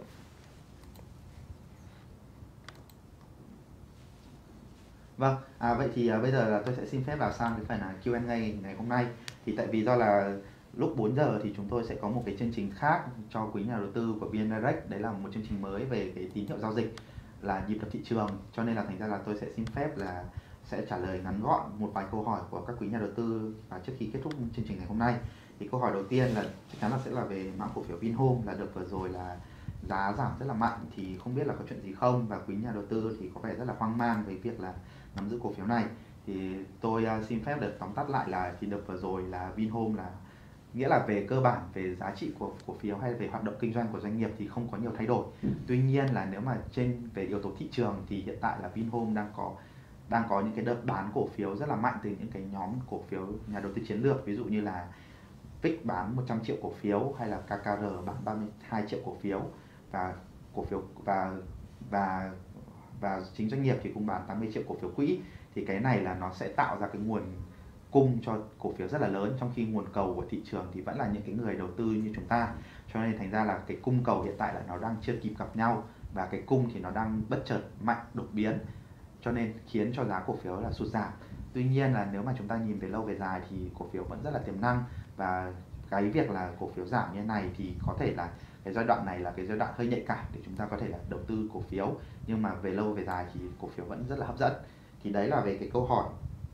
Vâng, à, vậy thì à, bây giờ là tôi sẽ xin phép vào sang cái phần là Q and A ngày hôm nay. Thì tại vì do là lúc bốn giờ thì chúng tôi sẽ có một cái chương trình khác cho quý nhà đầu tư của vê en Direct. Đấy là một chương trình mới về cái tín hiệu giao dịch là nhịp đập thị trường. Cho nên là thành ra là tôi sẽ xin phép là sẽ trả lời ngắn gọn một vài câu hỏi của các quý nhà đầu tư và trước khi kết thúc chương trình ngày hôm nay. Thì câu hỏi đầu tiên là chắc chắn là sẽ là về mã cổ phiếu Vinhome, là đợt vừa rồi là giá giảm rất là mạnh, thì không biết là có chuyện gì không, và quý nhà đầu tư thì có vẻ rất là hoang mang về việc là nắm giữ cổ phiếu này. Thì tôi uh, xin phép được tóm tắt lại là thì đợt vừa rồi là Vinhome là nghĩa là về cơ bản về giá trị của cổ phiếu hay về hoạt động kinh doanh của doanh nghiệp thì không có nhiều thay đổi. Tuy nhiên là nếu mà trên về yếu tố thị trường thì hiện tại là Vinhome đang có đang có những cái đợt bán cổ phiếu rất là mạnh từ những cái nhóm cổ phiếu nhà đầu tư chiến lược, ví dụ như là vê i xê bán một trăm triệu cổ phiếu, hay là ca ca rờ bán ba mươi hai triệu cổ phiếu, và cổ phiếu và và và chính doanh nghiệp thì cũng bán tám mươi triệu cổ phiếu quỹ. Thì cái này là nó sẽ tạo ra cái nguồn cung cho cổ phiếu rất là lớn, trong khi nguồn cầu của thị trường thì vẫn là những cái người đầu tư như chúng ta. Cho nên thành ra là cái cung cầu hiện tại là nó đang chưa kịp gặp nhau, và cái cung thì nó đang bất chợt mạnh đột biến, cho nên khiến cho giá cổ phiếu là sụt giảm. Tuy nhiên là nếu mà chúng ta nhìn về lâu về dài thì cổ phiếu vẫn rất là tiềm năng, và cái việc là cổ phiếu giảm như thế này thì có thể là cái giai đoạn này là cái giai đoạn hơi nhạy cảm để chúng ta có thể là đầu tư cổ phiếu, nhưng mà về lâu về dài thì cổ phiếu vẫn rất là hấp dẫn. Thì đấy là về cái câu hỏi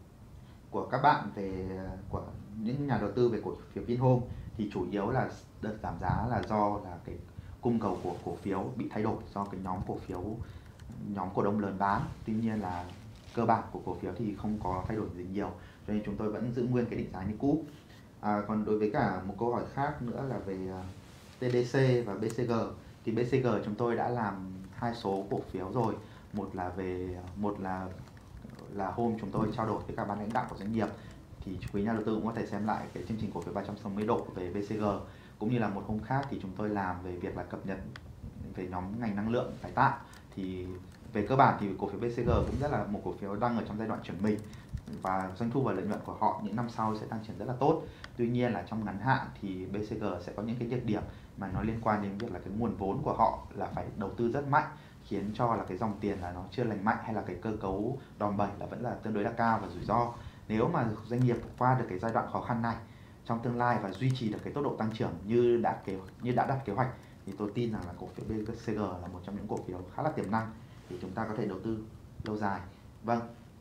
của các bạn về của những nhà đầu tư về cổ phiếu Vinhome. Thì chủ yếu là đợt giảm giá là do là cái cung cầu của cổ phiếu bị thay đổi do cái nhóm cổ phiếu nhóm cổ đông lớn bán. Tuy nhiên là cơ bản của cổ phiếu thì không có thay đổi gì nhiều, cho nên chúng tôi vẫn giữ nguyên cái định giá như cũ. À, còn đối với cả một câu hỏi khác nữa là về tê đê xê và bê xê giê, thì bê xê giê chúng tôi đã làm hai số cổ phiếu rồi, một là về một là là hôm chúng tôi trao đổi với các ban lãnh đạo của doanh nghiệp thì quý nhà đầu tư cũng có thể xem lại cái chương trình cổ phiếu ba trăm sáu mươi độ về bê xê giê, cũng như là một hôm khác thì chúng tôi làm về việc là cập nhật về nhóm ngành năng lượng tái tạo. Thì về cơ bản thì cổ phiếu bê xê giê cũng rất là một cổ phiếu đang ở trong giai đoạn chuẩn bị, và doanh thu và lợi nhuận của họ những năm sau sẽ tăng trưởng rất là tốt. Tuy nhiên là trong ngắn hạn thì bê xê giê sẽ có những cái nhược điểm mà nó liên quan đến việc là cái nguồn vốn của họ là phải đầu tư rất mạnh, khiến cho là cái dòng tiền là nó chưa lành mạnh, hay là cái cơ cấu đòn bẩy là vẫn là tương đối là cao và rủi ro. Nếu mà doanh nghiệp vượt qua được cái giai đoạn khó khăn này trong tương lai và duy trì được cái tốc độ tăng trưởng như đã kế như đã đặt kế hoạch thì tôi tin rằng là cổ phiếu bê xê giê là một trong những cổ phiếu khá là tiềm năng thì chúng ta có thể đầu tư lâu dài. Vâng.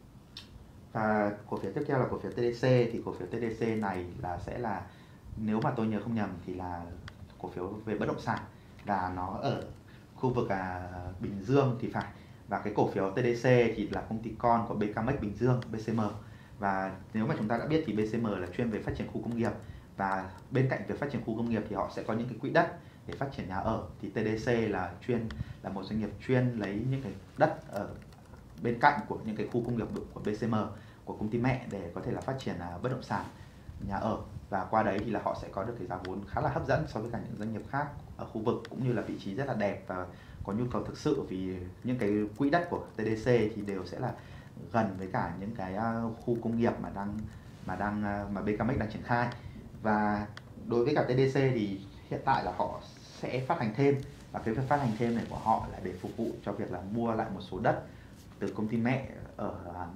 Và cổ phiếu tiếp theo là cổ phiếu tê đê xê, thì cổ phiếu tê đê xê này là sẽ là, nếu mà tôi nhớ không nhầm thì là cổ phiếu về bất động sản, là nó ở khu vực à, Bình Dương thì phải. Và cái cổ phiếu tê đê xê thì là công ty con của bê ca em ích Bình Dương, bê xê em. Và nếu mà chúng ta đã biết thì bê xê em là chuyên về phát triển khu công nghiệp, và bên cạnh việc phát triển khu công nghiệp thì họ sẽ có những cái quỹ đất để phát triển nhà ở. Thì tê đê xê là chuyên là một doanh nghiệp chuyên lấy những cái đất ở bên cạnh của những cái khu công nghiệp của bê xê em, của công ty mẹ, để có thể là phát triển bất động sản, nhà ở, và qua đấy thì là họ sẽ có được cái giá vốn khá là hấp dẫn so với cả những doanh nghiệp khác ở khu vực, cũng như là vị trí rất là đẹp và có nhu cầu thực sự, vì những cái quỹ đất của tê đê xê thì đều sẽ là gần với cả những cái khu công nghiệp mà đang mà đang mà bê ca em ích đang triển khai. Và đối với cả tê đê xê thì hiện tại là họ sẽ phát hành thêm, và cái việc phát hành thêm này của họ là để phục vụ cho việc là mua lại một số đất từ công ty mẹ ở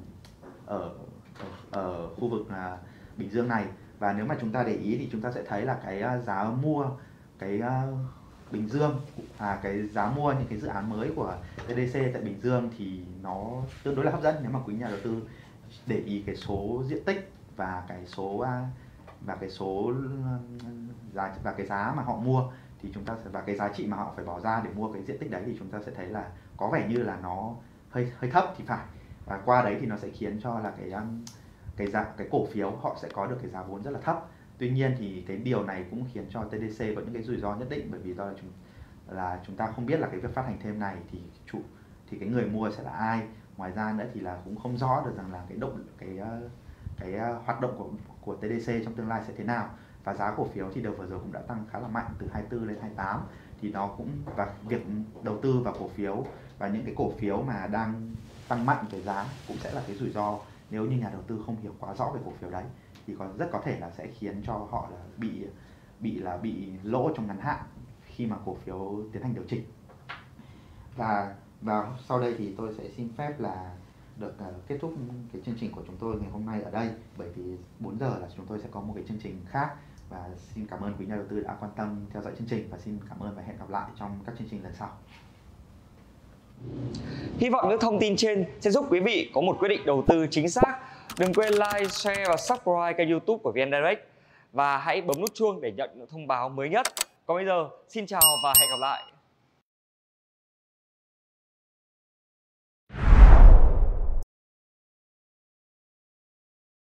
ở ở khu vực Bình Dương này. Và nếu mà chúng ta để ý thì chúng ta sẽ thấy là cái giá mua cái Bình Dương, à cái giá mua những cái dự án mới của tê đê xê tại Bình Dương thì nó tương đối là hấp dẫn nếu mà quý nhà đầu tư để ý cái số diện tích và cái số và cái số giá và cái giá mà họ mua, thì chúng ta sẽ và cái giá trị mà họ phải bỏ ra để mua cái diện tích đấy, thì chúng ta sẽ thấy là có vẻ như là nó hơi hơi thấp thì phải. Và qua đấy thì nó sẽ khiến cho là cái cái giá cái cổ phiếu họ sẽ có được cái giá vốn rất là thấp. Tuy nhiên thì cái điều này cũng khiến cho tê đê xê có những cái rủi ro nhất định, bởi vì đó là chúng là chúng ta không biết là cái việc phát hành thêm này thì chủ thì cái người mua sẽ là ai. Ngoài ra nữa thì là cũng không rõ được rằng là cái động cái cái hoạt động của của tê đê xê trong tương lai sẽ thế nào. Và giá cổ phiếu thì đợt vừa rồi cũng đã tăng khá là mạnh từ hai mươi tư lên hai mươi tám, thì nó cũng và việc đầu tư vào cổ phiếu và những cái cổ phiếu mà đang tăng mạnh về giá cũng sẽ là cái rủi ro nếu như nhà đầu tư không hiểu quá rõ về cổ phiếu đấy, thì còn rất có thể là sẽ khiến cho họ là bị bị là bị lỗ trong ngắn hạn khi mà cổ phiếu tiến hành điều chỉnh. Và và sau đây thì tôi sẽ xin phép là được uh, kết thúc cái chương trình của chúng tôi ngày hôm nay ở đây, bởi vì bốn giờ là chúng tôi sẽ có một cái chương trình khác. Và xin cảm ơn quý nhà đầu tư đã quan tâm theo dõi chương trình, và xin cảm ơn và hẹn gặp lại trong các chương trình lần sau. Hy vọng những thông tin trên sẽ giúp quý vị có một quyết định đầu tư chính xác. Đừng quên like, share và subscribe kênh YouTube của vê en Direct, và hãy bấm nút chuông để nhận những thông báo mới nhất. Còn bây giờ, xin chào và hẹn gặp lại.